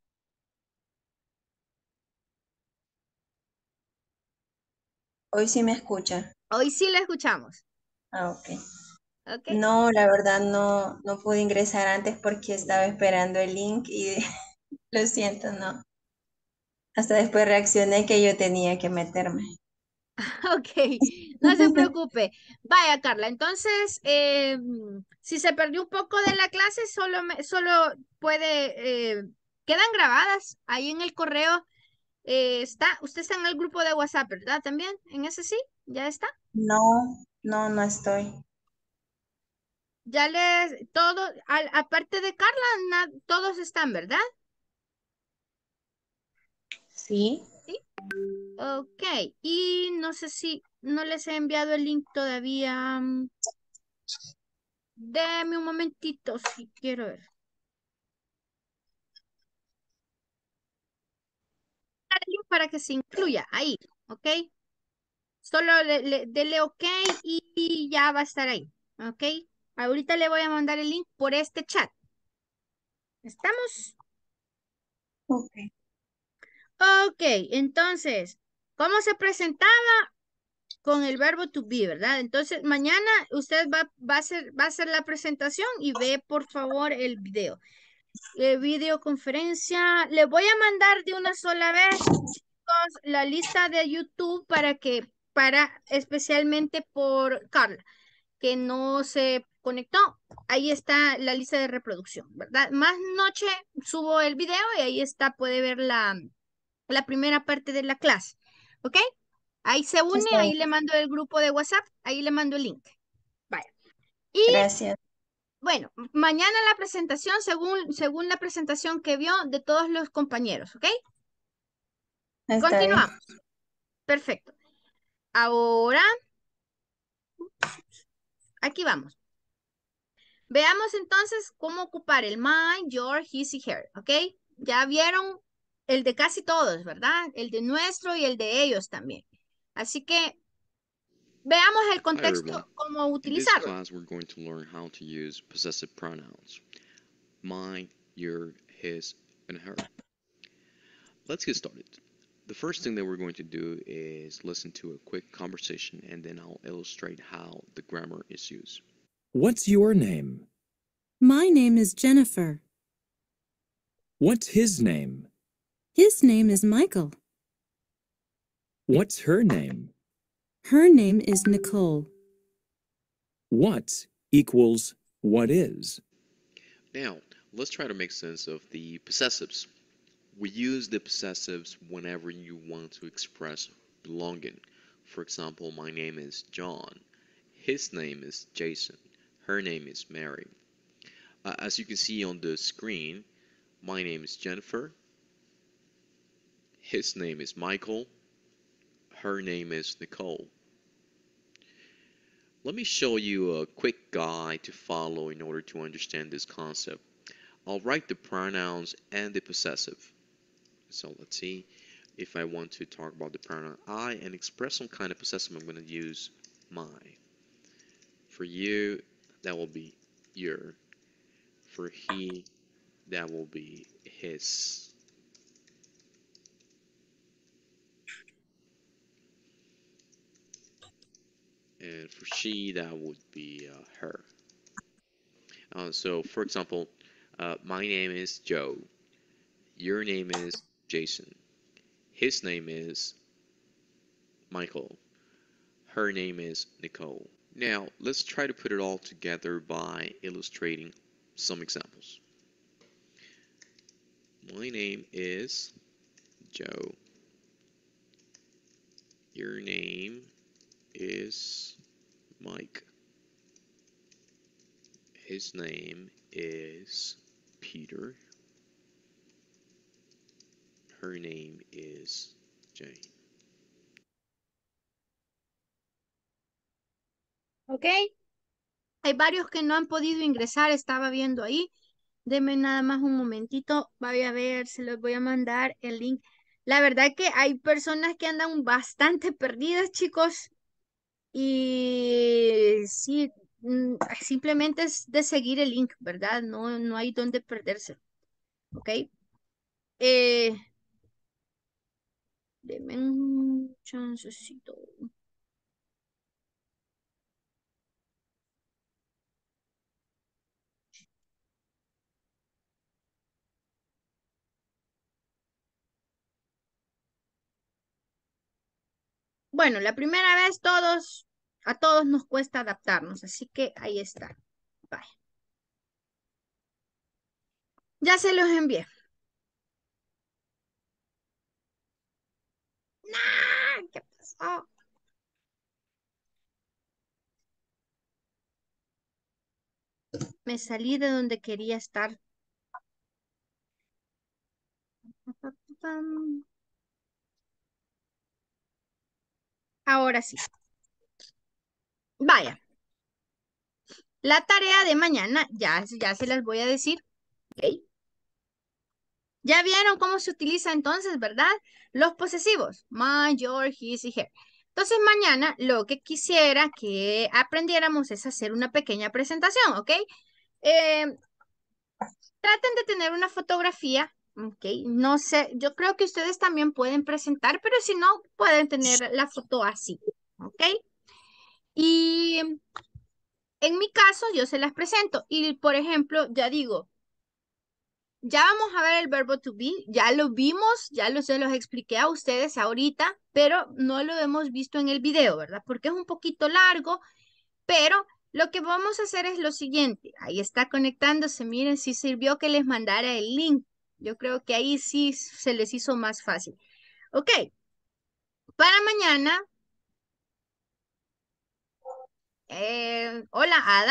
Speaker 11: Hoy sí me escucha.
Speaker 1: Hoy sí la escuchamos.
Speaker 11: Ah, ok.
Speaker 1: ¿Ok?
Speaker 11: No, la verdad no, no pude ingresar antes porque estaba esperando el link y lo siento, no. Hasta después reaccioné que yo tenía que meterme.
Speaker 1: Ok, no se preocupe. Vaya, Carla, entonces, eh, si se perdió un poco de la clase, solo, me- solo puede, eh, quedan grabadas ahí en el correo. eh, está, usted está en el grupo de WhatsApp, ¿verdad? También, en ese sí, ya está.
Speaker 11: No, no, no estoy.
Speaker 1: Ya les, todo, al- aparte de Carla, na- todos están, ¿verdad?
Speaker 11: Sí.
Speaker 1: Sí. Ok, y no sé si no les he enviado el link todavía. mm, Deme un momentito si quiero ver. El link para que se incluya ahí, ¿ok? Solo le, le- dele OK y, y ya va a estar ahí, ¿ok? Ahorita le voy a mandar el link por este chat. ¿Estamos?
Speaker 11: Ok.
Speaker 1: Ok, entonces, ¿cómo se presentaba? Con el verbo to be, ¿verdad? Entonces, mañana usted va, va a hacer, va a hacer la presentación y ve, por favor, el video. Eh, videoconferencia. Le voy a mandar de una sola vez, chicos, la lista de YouTube para que, para, especialmente por Carla, que no se conectó. Ahí está la lista de reproducción, ¿verdad? Más noche subo el video y ahí está, puede ver la, la primera parte de la clase. ¿Ok? Ahí se une,
Speaker 11: Está
Speaker 1: ahí
Speaker 11: bien.
Speaker 1: le mando el grupo de WhatsApp, ahí le mando el link. Vaya. Y
Speaker 11: Gracias.
Speaker 1: bueno, mañana la presentación según, según la presentación que vio de todos los compañeros, ¿ok?
Speaker 11: Está bien.
Speaker 1: Continuamos. Perfecto. Ahora, aquí vamos. Veamos entonces cómo ocupar el mine, your, his y her, ¿ok? Ya vieron el de casi todos, ¿verdad? El de nuestro y el de ellos también. Así que veamos el
Speaker 7: Hi everyone.
Speaker 1: contexto, cómo
Speaker 7: In this
Speaker 1: utilizarlo.
Speaker 7: class, we're going to learn how to use possessive pronouns. Mine, your, his, and her. Let's get started. The first thing that we're going to do is listen to a quick conversation and then I'll illustrate how the grammar is used.
Speaker 8: What's your name?
Speaker 9: My name is Jennifer.
Speaker 8: What's his name?
Speaker 9: His name is Michael.
Speaker 8: What's her name?
Speaker 9: Her name is Nicole.
Speaker 8: What equals what is?
Speaker 7: Now, let's try to make sense of the possessives. We use the possessives whenever you want to express belonging. For example, my name is John. His name is Jason. Her name is Mary. Uh, as you can see on the screen, my name is Jennifer. His name is Michael. Her name is Nicole. Let me show you a quick guide to follow in order to understand this concept. I'll write the pronouns and the possessive. So let's see, if I want to talk about the pronoun I and express some kind of possessive, I'm going to use my. For you, that will be your. For he, that will be his. And for she, that would be uh, her. Uh, so, for example, uh, my name is Joe. Your name is Jason. His name is Michael. Her name is Nicole. Now, let's try to put it all together by illustrating some examples. My name is Joe. Your name is Mike. His name is Peter. Her name is Jane.
Speaker 1: ¿Ok? Hay varios que no han podido ingresar, estaba viendo ahí. Denme nada más un momentito, vaya a ver, se los voy a mandar el link. La verdad que hay personas que andan bastante perdidas, chicos. Y sí, mm, simplemente es de seguir el link, ¿verdad? No, no hay donde perderse. ¿Ok? Eh, Denme un chancecito. Bueno, la primera vez todos, a todos nos cuesta adaptarnos, así que ahí está. Bye. Ya se los envié. ¡Nah! ¿Qué pasó? Me salí de donde quería estar. Ahora sí. Vaya. La tarea de mañana ya, ya se las voy a decir. ¿Ok? Ya vieron cómo se utiliza entonces, ¿verdad? Los posesivos. My, your, his y her. Entonces mañana lo que quisiera que aprendiéramos es hacer una pequeña presentación, ¿ok? Eh, traten de tener una fotografía, ¿ok? No sé, yo creo que ustedes también pueden presentar, pero si no, pueden tener la foto así, ¿ok? Y en mi caso, yo se las presento. Y, por ejemplo, ya digo, ya vamos a ver el verbo to be, ya lo vimos, ya lo, se los expliqué a ustedes ahorita, pero no lo hemos visto en el video, ¿verdad? Porque es un poquito largo, pero lo que vamos a hacer es lo siguiente. Ahí está conectándose, miren, si sirvió que les mandara el link. Yo creo que ahí sí se les hizo más fácil. Ok, para mañana, eh, hola Ada.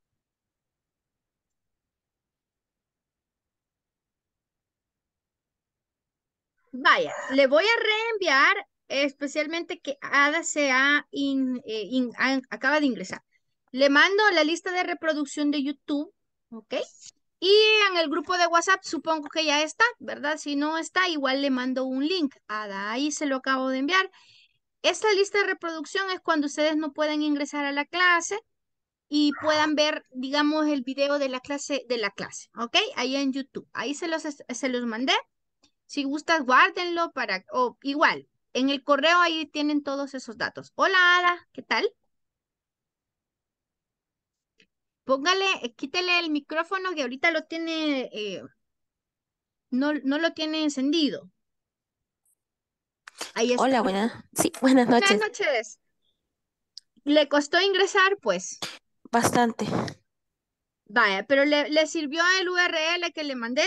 Speaker 1: Vaya, le voy a reenviar especialmente que Ada se ha in- eh, in- a- acaba de ingresar. Le mando la lista de reproducción de YouTube, ¿ok? Y en el grupo de WhatsApp supongo que ya está, ¿verdad? Si no está, igual le mando un link. Ada, ahí se lo acabo de enviar. Esta lista de reproducción es cuando ustedes no pueden ingresar a la clase y puedan ver, digamos, el video de la clase, de la clase, ¿ok? Ahí en YouTube. Ahí se los, se los mandé. Si gustas, guárdenlo para, o igual, en el correo ahí tienen todos esos datos. Hola, Ada, ¿qué tal? Póngale, eh, quítele el micrófono que ahorita lo tiene, eh, no, no lo tiene encendido. Ahí está.
Speaker 12: Hola, buenas. Sí, buenas
Speaker 1: Buenas
Speaker 12: noches.
Speaker 1: noches. ¿Le costó ingresar? Pues,
Speaker 12: Bastante.
Speaker 1: vaya, pero le, le sirvió el U R L que le mandé,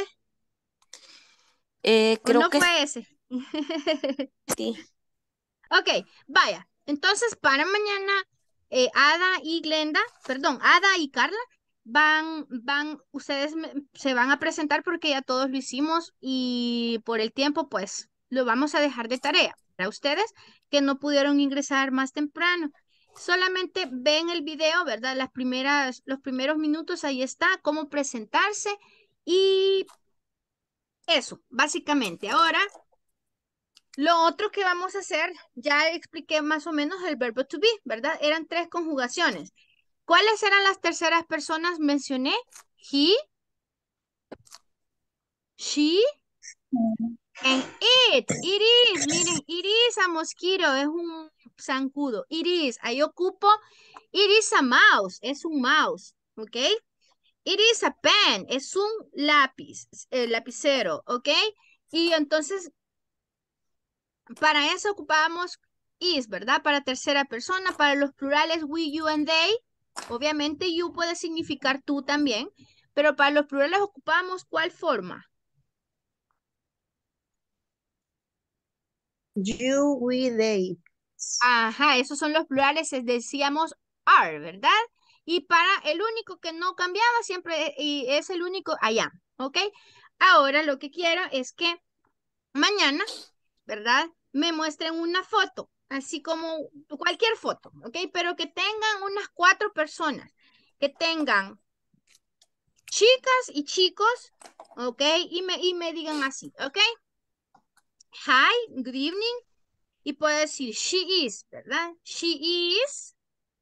Speaker 12: Eh,
Speaker 1: ¿o
Speaker 12: creo
Speaker 1: no
Speaker 12: que
Speaker 1: fue ese?
Speaker 12: sí.
Speaker 1: Ok, vaya. Entonces, para mañana, eh, Ada y Glenda, perdón, Ada y Carla, van, van, ustedes me- se van a presentar porque ya todos lo hicimos y por el tiempo, pues, lo vamos a dejar de tarea. Para ustedes que no pudieron ingresar más temprano. Solamente ven el video, ¿verdad? Las primeras, los primeros minutos, ahí está, cómo presentarse y eso, básicamente. Ahora lo otro que vamos a hacer, ya expliqué más o menos el verbo to be, ¿verdad? Eran tres conjugaciones. ¿Cuáles eran las terceras personas? Mencioné he, she, and it. It is, miren, it is a mosquito, es un zancudo. It is, ahí ocupo, it is a mouse, es un mouse, ¿ok? It is a pen, es un lápiz, el lapicero, ¿ok? Y entonces para eso ocupábamos is, ¿verdad? Para tercera persona, para los plurales we, you and they. Obviamente you puede significar tú también, pero para los plurales ocupamos ¿cuál forma?
Speaker 3: You, we, they.
Speaker 1: Ajá, esos son los plurales, es- decíamos are, ¿verdad? Y para el único que no cambiaba siempre y es el único I am, ¿ok? Ahora lo que quiero es que mañana, ¿verdad? Me muestren una foto, así como cualquier foto, ¿ok? Pero que tengan unas cuatro personas, que tengan chicas y chicos, ¿ok? Y me, y me digan así, ¿ok? Hi, good evening. Y puedo decir she is, ¿verdad? She is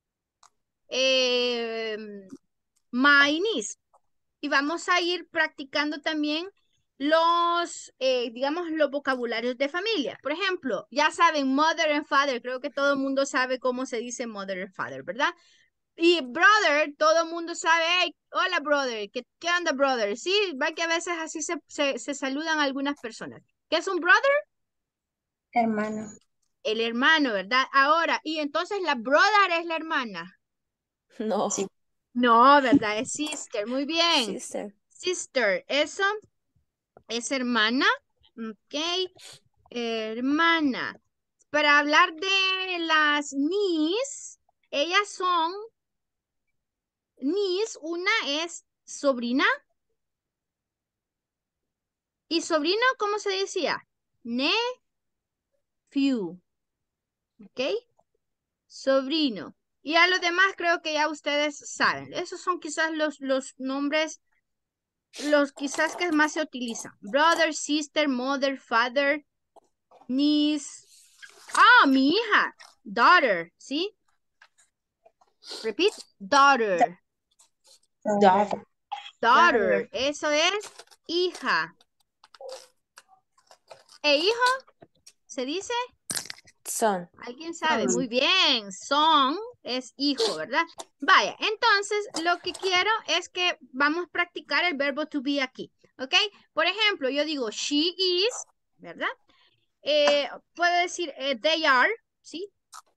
Speaker 1: eh, my niece. Y vamos a ir practicando también los, eh, digamos, los vocabularios de familia. Por ejemplo, ya saben, mother and father. Creo que todo el mundo sabe cómo se dice mother and father, ¿verdad? Y brother, todo el mundo sabe, hey, hola brother, ¿qué, qué onda brother? Sí, va que a veces así se, se, se saludan algunas personas. ¿Qué es un brother?
Speaker 11: Hermano.
Speaker 1: El hermano, ¿verdad? Ahora, y entonces la brother es la hermana.
Speaker 12: No.
Speaker 11: Sí.
Speaker 1: No, ¿verdad? Es sister, muy bien.
Speaker 12: Sister.
Speaker 1: Sister, eso es hermana, ok, hermana. Para hablar de las niece, ellas son, niece, una es sobrina. ¿Y sobrino cómo se decía? Nephew, ok, sobrino. Y a los demás creo que ya ustedes saben. Esos son quizás los, los nombres, los quizás que más se utilizan. Brother, sister, mother, father, niece. Ah, mi hija. Daughter, ¿sí? Repeat. Daughter.
Speaker 11: Daughter.
Speaker 1: Daughter. Eso es hija. ¿E hijo? ¿Se dice?
Speaker 12: Son.
Speaker 1: ¿Alguien sabe? Muy bien. Son es hijo, ¿verdad? Vaya, entonces lo que quiero es que vamos a practicar el verbo to be aquí. ¿Ok? Por ejemplo, yo digo she is, ¿verdad? Eh, puedo decir eh, they are, ¿sí?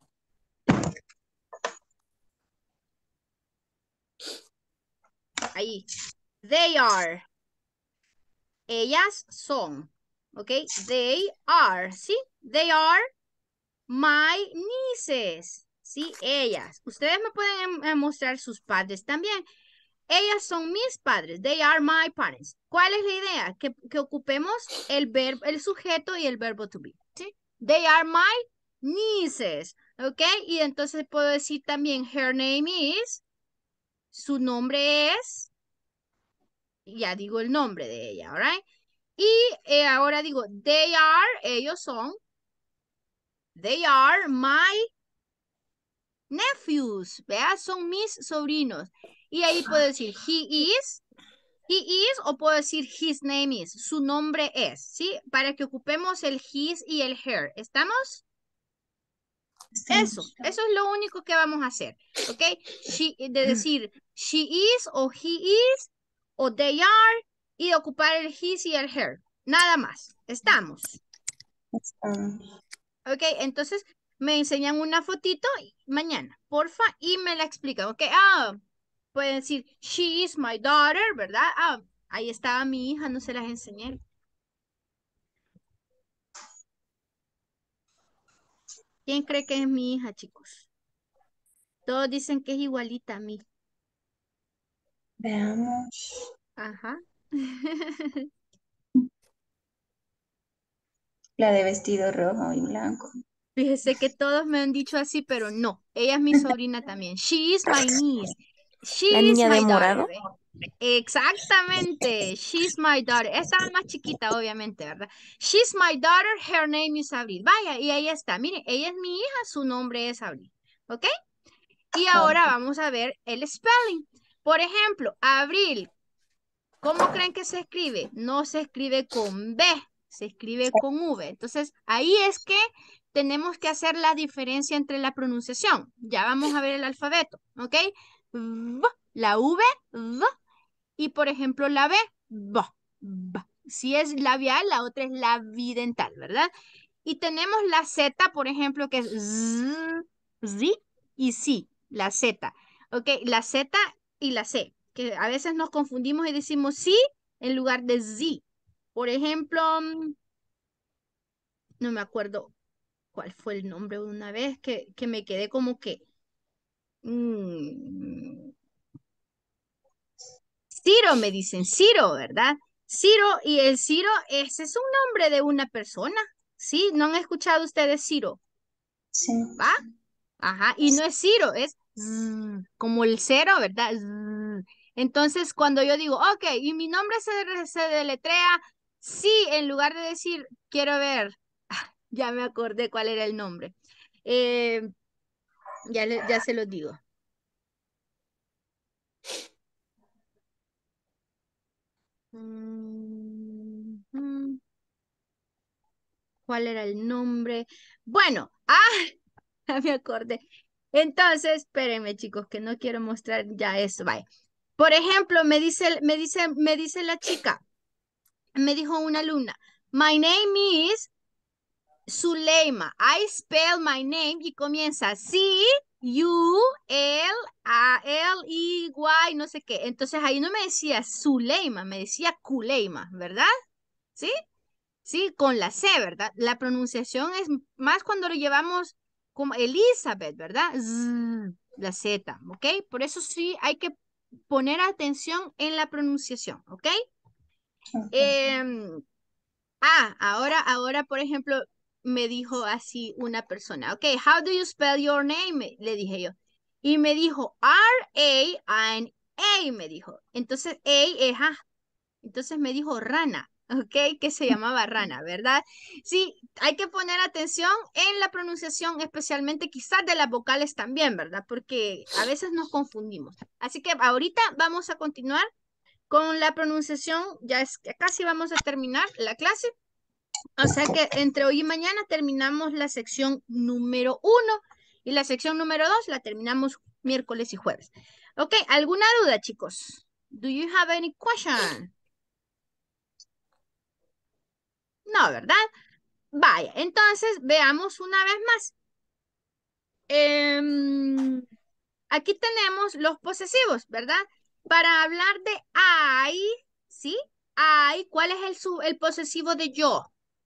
Speaker 1: Ahí. They are. Ellas son. ¿Ok? They are, ¿sí? They are my nieces. ¿Sí? Ellas. Ustedes me pueden em- mostrar sus padres también. Ellas son mis padres. They are my parents. ¿Cuál es la idea? Que, que ocupemos el verbo, el sujeto y el verbo to be. ¿Sí? They are my nieces. ¿Ok? Y entonces puedo decir también her name is. Su nombre es. Ya digo el nombre de ella. ¿Alright? Y eh, ahora digo, they are, ellos son. They are my nephews. Vea, son mis sobrinos. Y ahí puedo decir he is. He is o puedo decir his name is. Su nombre es, ¿sí? Para que ocupemos el his y el her. ¿Estamos? Eso, eso es lo único que vamos a hacer, ¿ok? She, de decir she is o he is o they are y ocupar el his y el her. Nada más. ¿Estamos? Ok, entonces me enseñan una fotito mañana, porfa, y me la explican, ok. Ah, pueden decir, she is my daughter, ¿verdad? Ah, ahí estaba mi hija, no se las enseñé. ¿Quién cree que es mi hija, chicos? Todos dicen que es igualita a mí.
Speaker 11: Veamos.
Speaker 1: Ajá.
Speaker 11: La de vestido rojo y blanco.
Speaker 1: Fíjese que todos me han dicho así, pero no. Ella es mi sobrina también. She is my niece. She
Speaker 12: La
Speaker 1: is
Speaker 12: niña de
Speaker 1: my daughter.
Speaker 12: morado.
Speaker 1: ¿Ve? Exactamente. She's my daughter. Estaba más chiquita, obviamente, ¿verdad? She's my daughter. Her name is Abril. Vaya, y ahí está. Miren, ella es mi hija. Su nombre es Abril. ¿Ok? Y ahora vamos a ver el spelling. Por ejemplo, Abril. ¿Cómo creen que se escribe? No se escribe con B, se escribe con V. Entonces, ahí es que tenemos que hacer la diferencia entre la pronunciación. Ya vamos a ver el alfabeto, ¿ok? V, la V, V. Y por ejemplo, la B, B, B. Si es labial, la otra es la bidental, ¿verdad? Y tenemos la Z, por ejemplo, que es Z, Z y sí, la Z. ¿Ok? La Z y la C, que a veces nos confundimos y decimos sí en lugar de Z. Por ejemplo, mm, no me acuerdo cuál fue el nombre de una vez que, que me quedé como que... mm, Ciro, me dicen, Ciro, ¿verdad? Ciro, y el Ciro, ese es un nombre de una persona, ¿sí? ¿No han escuchado ustedes Ciro?
Speaker 11: Sí.
Speaker 1: ¿Va? Ajá, y no es Ciro, es zzz, como el cero, ¿verdad? Zzz. Entonces, cuando yo digo, ok, y mi nombre se, de- se deletrea, sí, en lugar de decir, quiero ver, ya me acordé cuál era el nombre. Eh, ya, le- ya se los digo. Mm, mm, ¿Cuál era el nombre? Bueno, ah, ya me acordé. Entonces, espérenme, chicos, que no quiero mostrar ya eso. Vaya. Por ejemplo, me dice, me dice, me dice la chica, me dijo una alumna, my name is Zuleima. I spell my name y comienza C, U, L, A, L, I, Y, no sé qué. Entonces ahí no me decía Zuleima, me decía Kuleima, ¿verdad? ¿Sí? Sí, con la C, ¿verdad? La pronunciación es más cuando lo llevamos como Elizabeth, ¿verdad? Z, la Z, ¿ok? Por eso sí hay que poner atención en la pronunciación, ¿ok? Em, ah, ahora, ahora, por ejemplo, me dijo así una persona, ok, how do you spell your name? Le dije yo. Y me dijo R A N A, me dijo. Entonces, A es A. Entonces me dijo rana, ¿ok? Que se llamaba rana, ¿verdad? Sí, hay que poner atención en la pronunciación, especialmente quizás de las vocales también, ¿verdad? Porque a veces nos confundimos. Así que ahorita vamos a continuar con la pronunciación, ya es que casi vamos a terminar la clase. O sea que entre hoy y mañana terminamos la sección número uno y la sección número dos la terminamos miércoles y jueves. Ok, ¿alguna duda, chicos? Do you have any question? No, ¿verdad? Vaya, entonces veamos una vez más. Em, aquí tenemos los posesivos, ¿verdad? Para hablar de I, ¿sí? I, ¿cuál es el, su- el posesivo de yo?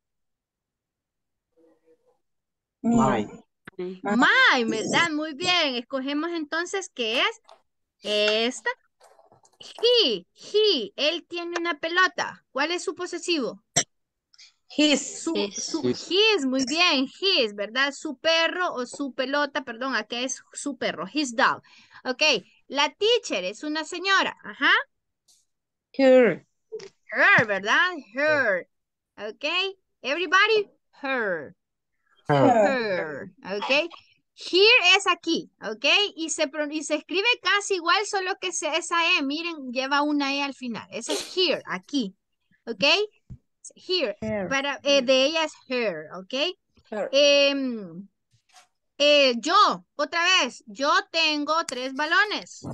Speaker 2: My.
Speaker 1: My, ¿verdad? Muy bien. Escogemos entonces, ¿qué es? Esta. He, he, él tiene una pelota. ¿Cuál es su posesivo?
Speaker 5: His.
Speaker 1: Su,
Speaker 4: Es.
Speaker 1: su, his, muy bien, his, ¿verdad? Su perro o su pelota, perdón, acá es su perro, his dog. Ok, la teacher es una señora, ajá.
Speaker 5: Her.
Speaker 1: Her, ¿verdad? Her. Ok, everybody, her.
Speaker 2: Her.
Speaker 1: Her, ok. Here es aquí, ok, y se, pro- y se escribe casi igual, solo que se- esa E, miren, lleva una E al final. Esa es here, aquí, ok. Here,
Speaker 5: Her.
Speaker 1: para, eh, de ella es her, ok.
Speaker 5: Her.
Speaker 1: Em, eh, yo, otra vez, yo tengo tres balones.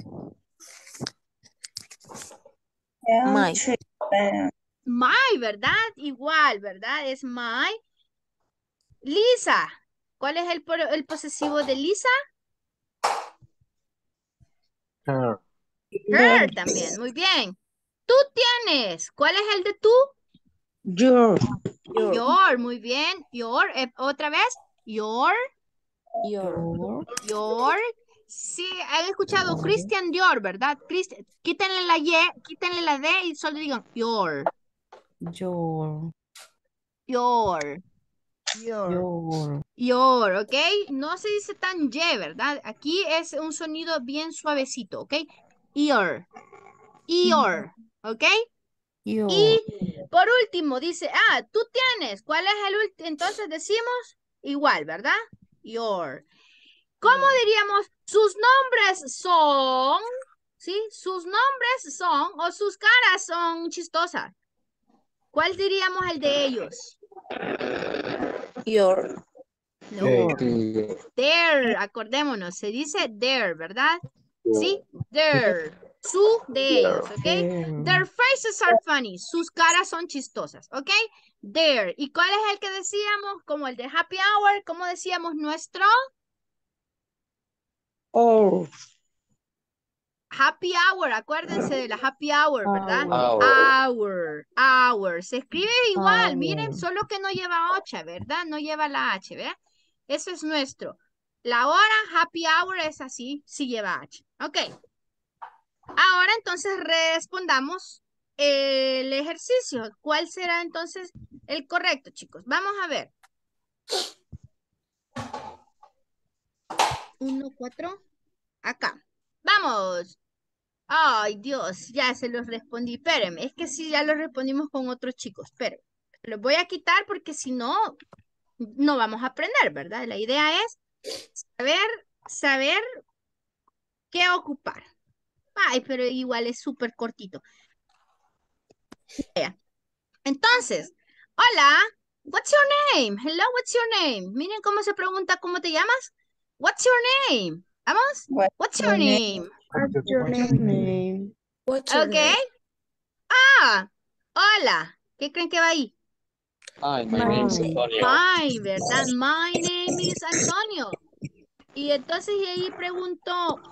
Speaker 5: My.
Speaker 1: My, ¿verdad? Igual, ¿verdad? Es my. Lisa, ¿cuál es el, por- el posesivo de Lisa?
Speaker 2: Her.
Speaker 1: Her también, muy bien. Tú tienes, ¿cuál es el de tú?
Speaker 5: Your. Your.
Speaker 1: Your, muy bien. Your, eh, otra vez. Your,
Speaker 5: Your.
Speaker 1: your. Sí, han escuchado Christian Dior, ¿verdad? Christ quítenle la Y, quítenle la D y solo digan your,
Speaker 5: Your.
Speaker 1: your,
Speaker 5: Your.
Speaker 1: your, ¿ok? No se dice tan Y, ¿verdad? Aquí es un sonido bien suavecito, ¿ok? Ear, ear, ¿ok?
Speaker 5: Your.
Speaker 1: Y por último dice, ah, tú tienes, ¿cuál es el último? Entonces decimos igual, ¿verdad? Your. ¿Cómo diríamos? Sus nombres son, ¿sí? Sus nombres son, o sus caras son chistosas. ¿Cuál diríamos el de ellos?
Speaker 5: Your.
Speaker 1: No.
Speaker 2: They.
Speaker 1: Their, acordémonos, se dice their, ¿verdad? ¿Sí? Their. Su de ellos, ¿ok? Their faces are funny. Sus caras son chistosas, ¿ok? Their. ¿Y cuál es el que decíamos? Como el de happy hour, ¿cómo decíamos nuestro?
Speaker 5: Or.
Speaker 1: Happy hour, acuérdense de la happy hour, ¿verdad?
Speaker 10: Hour.
Speaker 1: Hour, hour. Se escribe igual, miren, solo que no lleva H, ¿verdad? No lleva la H, ¿verdad? Eso es nuestro. La hora, happy hour, es así, sí lleva H. Ok. Ahora entonces respondamos el ejercicio. ¿Cuál será entonces el correcto, chicos? Vamos a ver. Uno, cuatro. Acá. Vamos. Ay, Dios, ya se los respondí. Espérenme, es que sí, ya los respondimos con otros chicos. Espérenme. Los voy a quitar porque si no, no vamos a aprender, ¿verdad? La idea es saber, saber qué ocupar. Ay, pero igual es súper cortito. Vaya. Entonces, hola, what's your name? Hello, what's your name? Miren cómo se pregunta cómo te llamas. What's your name? ¿Vamos?
Speaker 11: What's
Speaker 1: What's your name?
Speaker 3: What's your name?
Speaker 12: What's your
Speaker 1: Ok.
Speaker 12: name?
Speaker 1: Ah, hola. ¿Qué creen que va ahí?
Speaker 10: Hi, my name is
Speaker 3: My.
Speaker 10: Antonio.
Speaker 1: My, ¿verdad? My name is Antonio. Y entonces y ahí pregunto,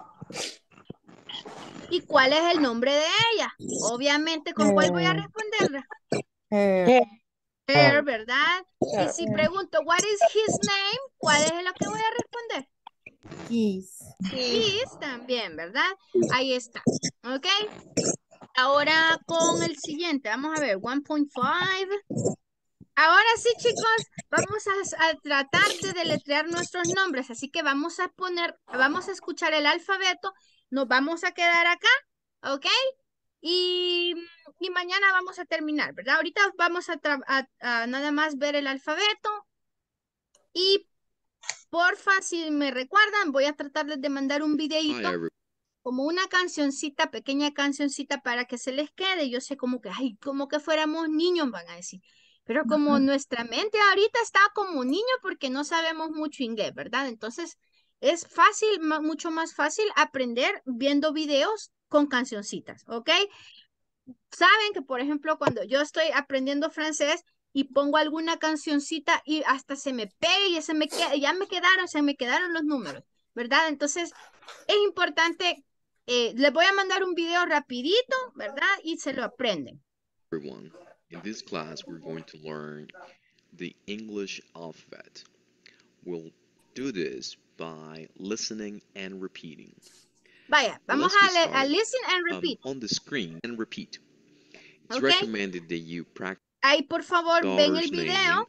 Speaker 1: ¿y cuál es el nombre de ella? Obviamente, ¿con cuál voy a
Speaker 3: Her.
Speaker 1: responderla?
Speaker 3: Her.
Speaker 1: Her, ¿verdad? Y
Speaker 12: Her.
Speaker 1: si pregunto, what is his name? ¿Cuál es lo que voy a responder?
Speaker 3: His.
Speaker 1: His también, ¿verdad? Ahí está. ¿Ok? Ahora con el siguiente. Vamos a ver. uno punto cinco. Ahora sí, chicos. Vamos a, a tratar de deletrear nuestros nombres. Así que vamos a poner, vamos a escuchar el alfabeto. Nos vamos a quedar acá. ¿Ok? Y, y mañana vamos a terminar, ¿verdad? Ahorita vamos a, tra- a- a nada más ver el alfabeto. Y porfa, si me recuerdan, voy a tratarles de mandar un
Speaker 7: Hi,
Speaker 1: videíto,
Speaker 7: everyone.
Speaker 1: como una cancioncita, pequeña cancioncita para que se les quede. Yo sé como que, ay, como que fuéramos niños, van a decir. Pero como nuestra mente ahorita está como niño porque no sabemos mucho inglés, ¿verdad? Entonces es fácil, ma- mucho más fácil aprender viendo videos con cancioncitas, ¿ok? Saben que, por ejemplo, cuando yo estoy aprendiendo francés y pongo alguna cancioncita y hasta se me pega y se me queda, ya me quedaron, se me quedaron los números, ¿verdad? Entonces, es importante, eh, les voy a mandar un video rapidito, ¿verdad? Y se lo aprenden.
Speaker 7: Everyone. In this class, we're going to learn the English alphabet. We'll do this by listening and repeating.
Speaker 1: Vaya,
Speaker 7: Now,
Speaker 1: vamos
Speaker 7: let's get
Speaker 1: a, le- a
Speaker 7: started.
Speaker 1: listen and
Speaker 7: Um,
Speaker 1: repeat,
Speaker 7: on the screen and repeat. It's
Speaker 1: ¿ok?
Speaker 7: recommended that you practice.
Speaker 1: Ahí, por favor, ven el
Speaker 7: Daughter's
Speaker 1: video.
Speaker 7: name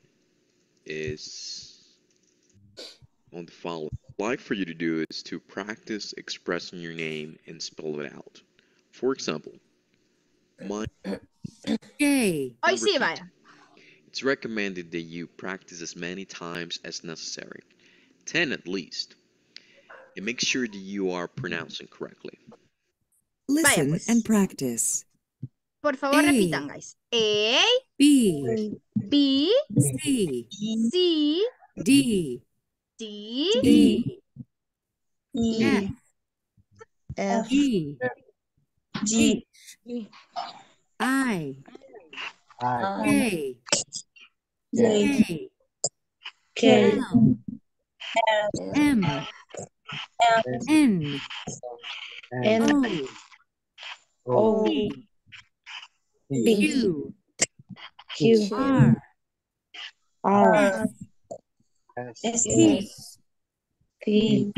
Speaker 7: is on the following. What I'd like for you to do is to practice expressing your name and spell it out. For example, my
Speaker 9: J,
Speaker 1: Hoy
Speaker 7: and
Speaker 1: sí,
Speaker 7: repeat.
Speaker 1: vaya.
Speaker 7: It's recommended that you practice as many times as necessary, ten at least, and make sure that you are pronouncing correctly.
Speaker 1: Vaya,
Speaker 9: listen
Speaker 1: pues.
Speaker 9: and practice.
Speaker 1: Por favor,
Speaker 9: A.
Speaker 1: repitan, guys. A,
Speaker 9: B,
Speaker 1: B,
Speaker 9: C,
Speaker 1: C,
Speaker 9: D,
Speaker 1: D,
Speaker 9: E,
Speaker 3: E.
Speaker 9: F,
Speaker 3: F.
Speaker 9: G,
Speaker 3: G.
Speaker 9: H, I,
Speaker 2: I,
Speaker 9: K,
Speaker 3: J.
Speaker 9: K,
Speaker 3: K.
Speaker 9: L, M, N,
Speaker 2: N,
Speaker 3: N.
Speaker 9: O,
Speaker 2: O,
Speaker 3: O.
Speaker 9: P,
Speaker 3: P.
Speaker 9: Q,
Speaker 3: Q.
Speaker 9: R,
Speaker 3: R.
Speaker 9: S,
Speaker 2: S,
Speaker 3: S.
Speaker 9: T,
Speaker 3: T.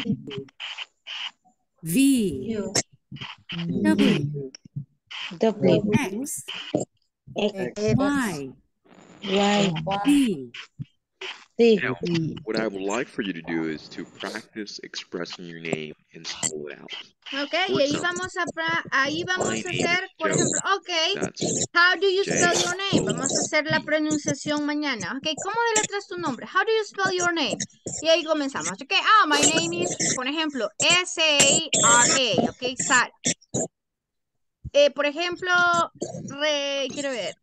Speaker 9: V,
Speaker 3: U.
Speaker 9: W,
Speaker 3: W.
Speaker 9: X,
Speaker 3: X.
Speaker 9: Y,
Speaker 3: Y.
Speaker 9: Z,
Speaker 3: Z.
Speaker 7: Now, what I would like for you to do is to practice expressing your name and spell it out.
Speaker 1: Ok,
Speaker 7: For
Speaker 1: y ahí
Speaker 7: example,
Speaker 1: vamos a, pra- ahí
Speaker 7: my
Speaker 1: vamos a
Speaker 7: name
Speaker 1: hacer,
Speaker 7: is
Speaker 1: por
Speaker 7: Joe.
Speaker 1: ejemplo, ok,
Speaker 7: That's
Speaker 1: how do you
Speaker 7: J
Speaker 1: spell your name?
Speaker 7: O
Speaker 1: Vamos a hacer la pronunciación mañana. Ok, ¿cómo deletreas tu nombre? How do you spell your name? Y ahí comenzamos. Ok, ah, my name is, por ejemplo, S A R A, ok, Sara. Eh, por ejemplo, re, quiero ver.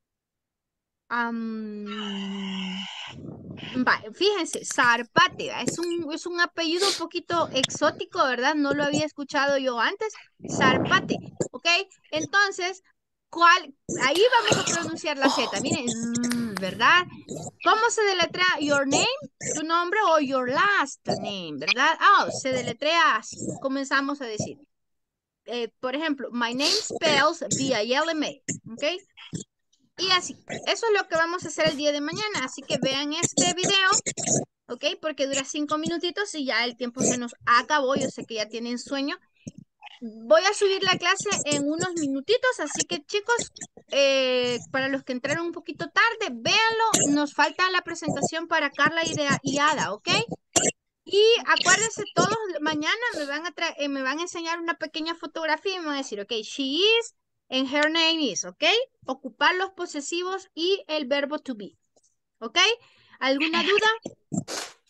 Speaker 1: Am, va, fíjense, Zarpate, ¿va? Es un, es un apellido un poquito exótico, ¿verdad? No lo había escuchado yo antes. Zarpate, ¿ok? Entonces, ¿cuál? Ahí vamos a pronunciar la Z, miren, z, ¿verdad? ¿Cómo se deletrea your name? Tu nombre o your last name, ¿verdad? Ah, se deletrea así. Comenzamos a decir. Eh, por ejemplo, my name spells V I L M A, ¿ok? Y así, eso es lo que vamos a hacer el día de mañana. Así que vean este video, ¿ok? Porque dura cinco minutitos y ya el tiempo se nos acabó. Yo sé que ya tienen sueño. voy a subir la clase en unos minutitos, así que chicos, eh, para los que entraron un poquito tarde, véanlo. Nos falta la presentación para Carla y, de, y Ada, ¿ok? Y acuérdense, todos mañana me van, a tra- eh, me van a enseñar una pequeña fotografía y me van a decir, ok, she is and her name is, ¿ok? Ocupar los posesivos y el verbo to be, ¿ok? ¿Alguna duda?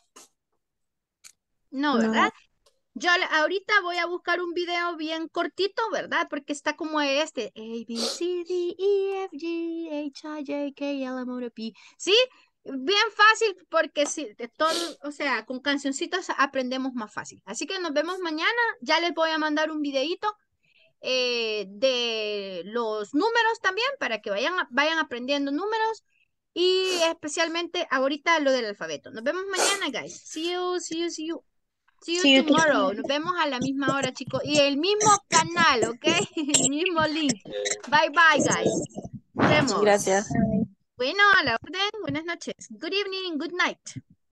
Speaker 1: No, ¿verdad?
Speaker 12: No.
Speaker 1: Yo le- ahorita voy a buscar un video bien cortito, ¿verdad? Porque está como este. A, B, C, D, E, F, G, H, I, J, K, L, M, N, O, P. ¿Sí? Bien fácil porque sí, de todo, o sea, con cancioncitas aprendemos más fácil. Así que nos vemos mañana. Ya les voy a mandar un videíto eh, de los números también para que vayan, vayan aprendiendo números. Y especialmente ahorita lo del alfabeto. Nos vemos mañana, guys. See you, see you, see you. See you
Speaker 6: See you
Speaker 1: tomorrow.
Speaker 6: tomorrow.
Speaker 1: Nos vemos a la misma hora, chicos. Y el mismo canal, ¿ok? El mismo link. Bye, bye, guys. Nos vemos.
Speaker 12: Gracias.
Speaker 1: Bueno, a la orden. Buenas noches. Good evening, good night.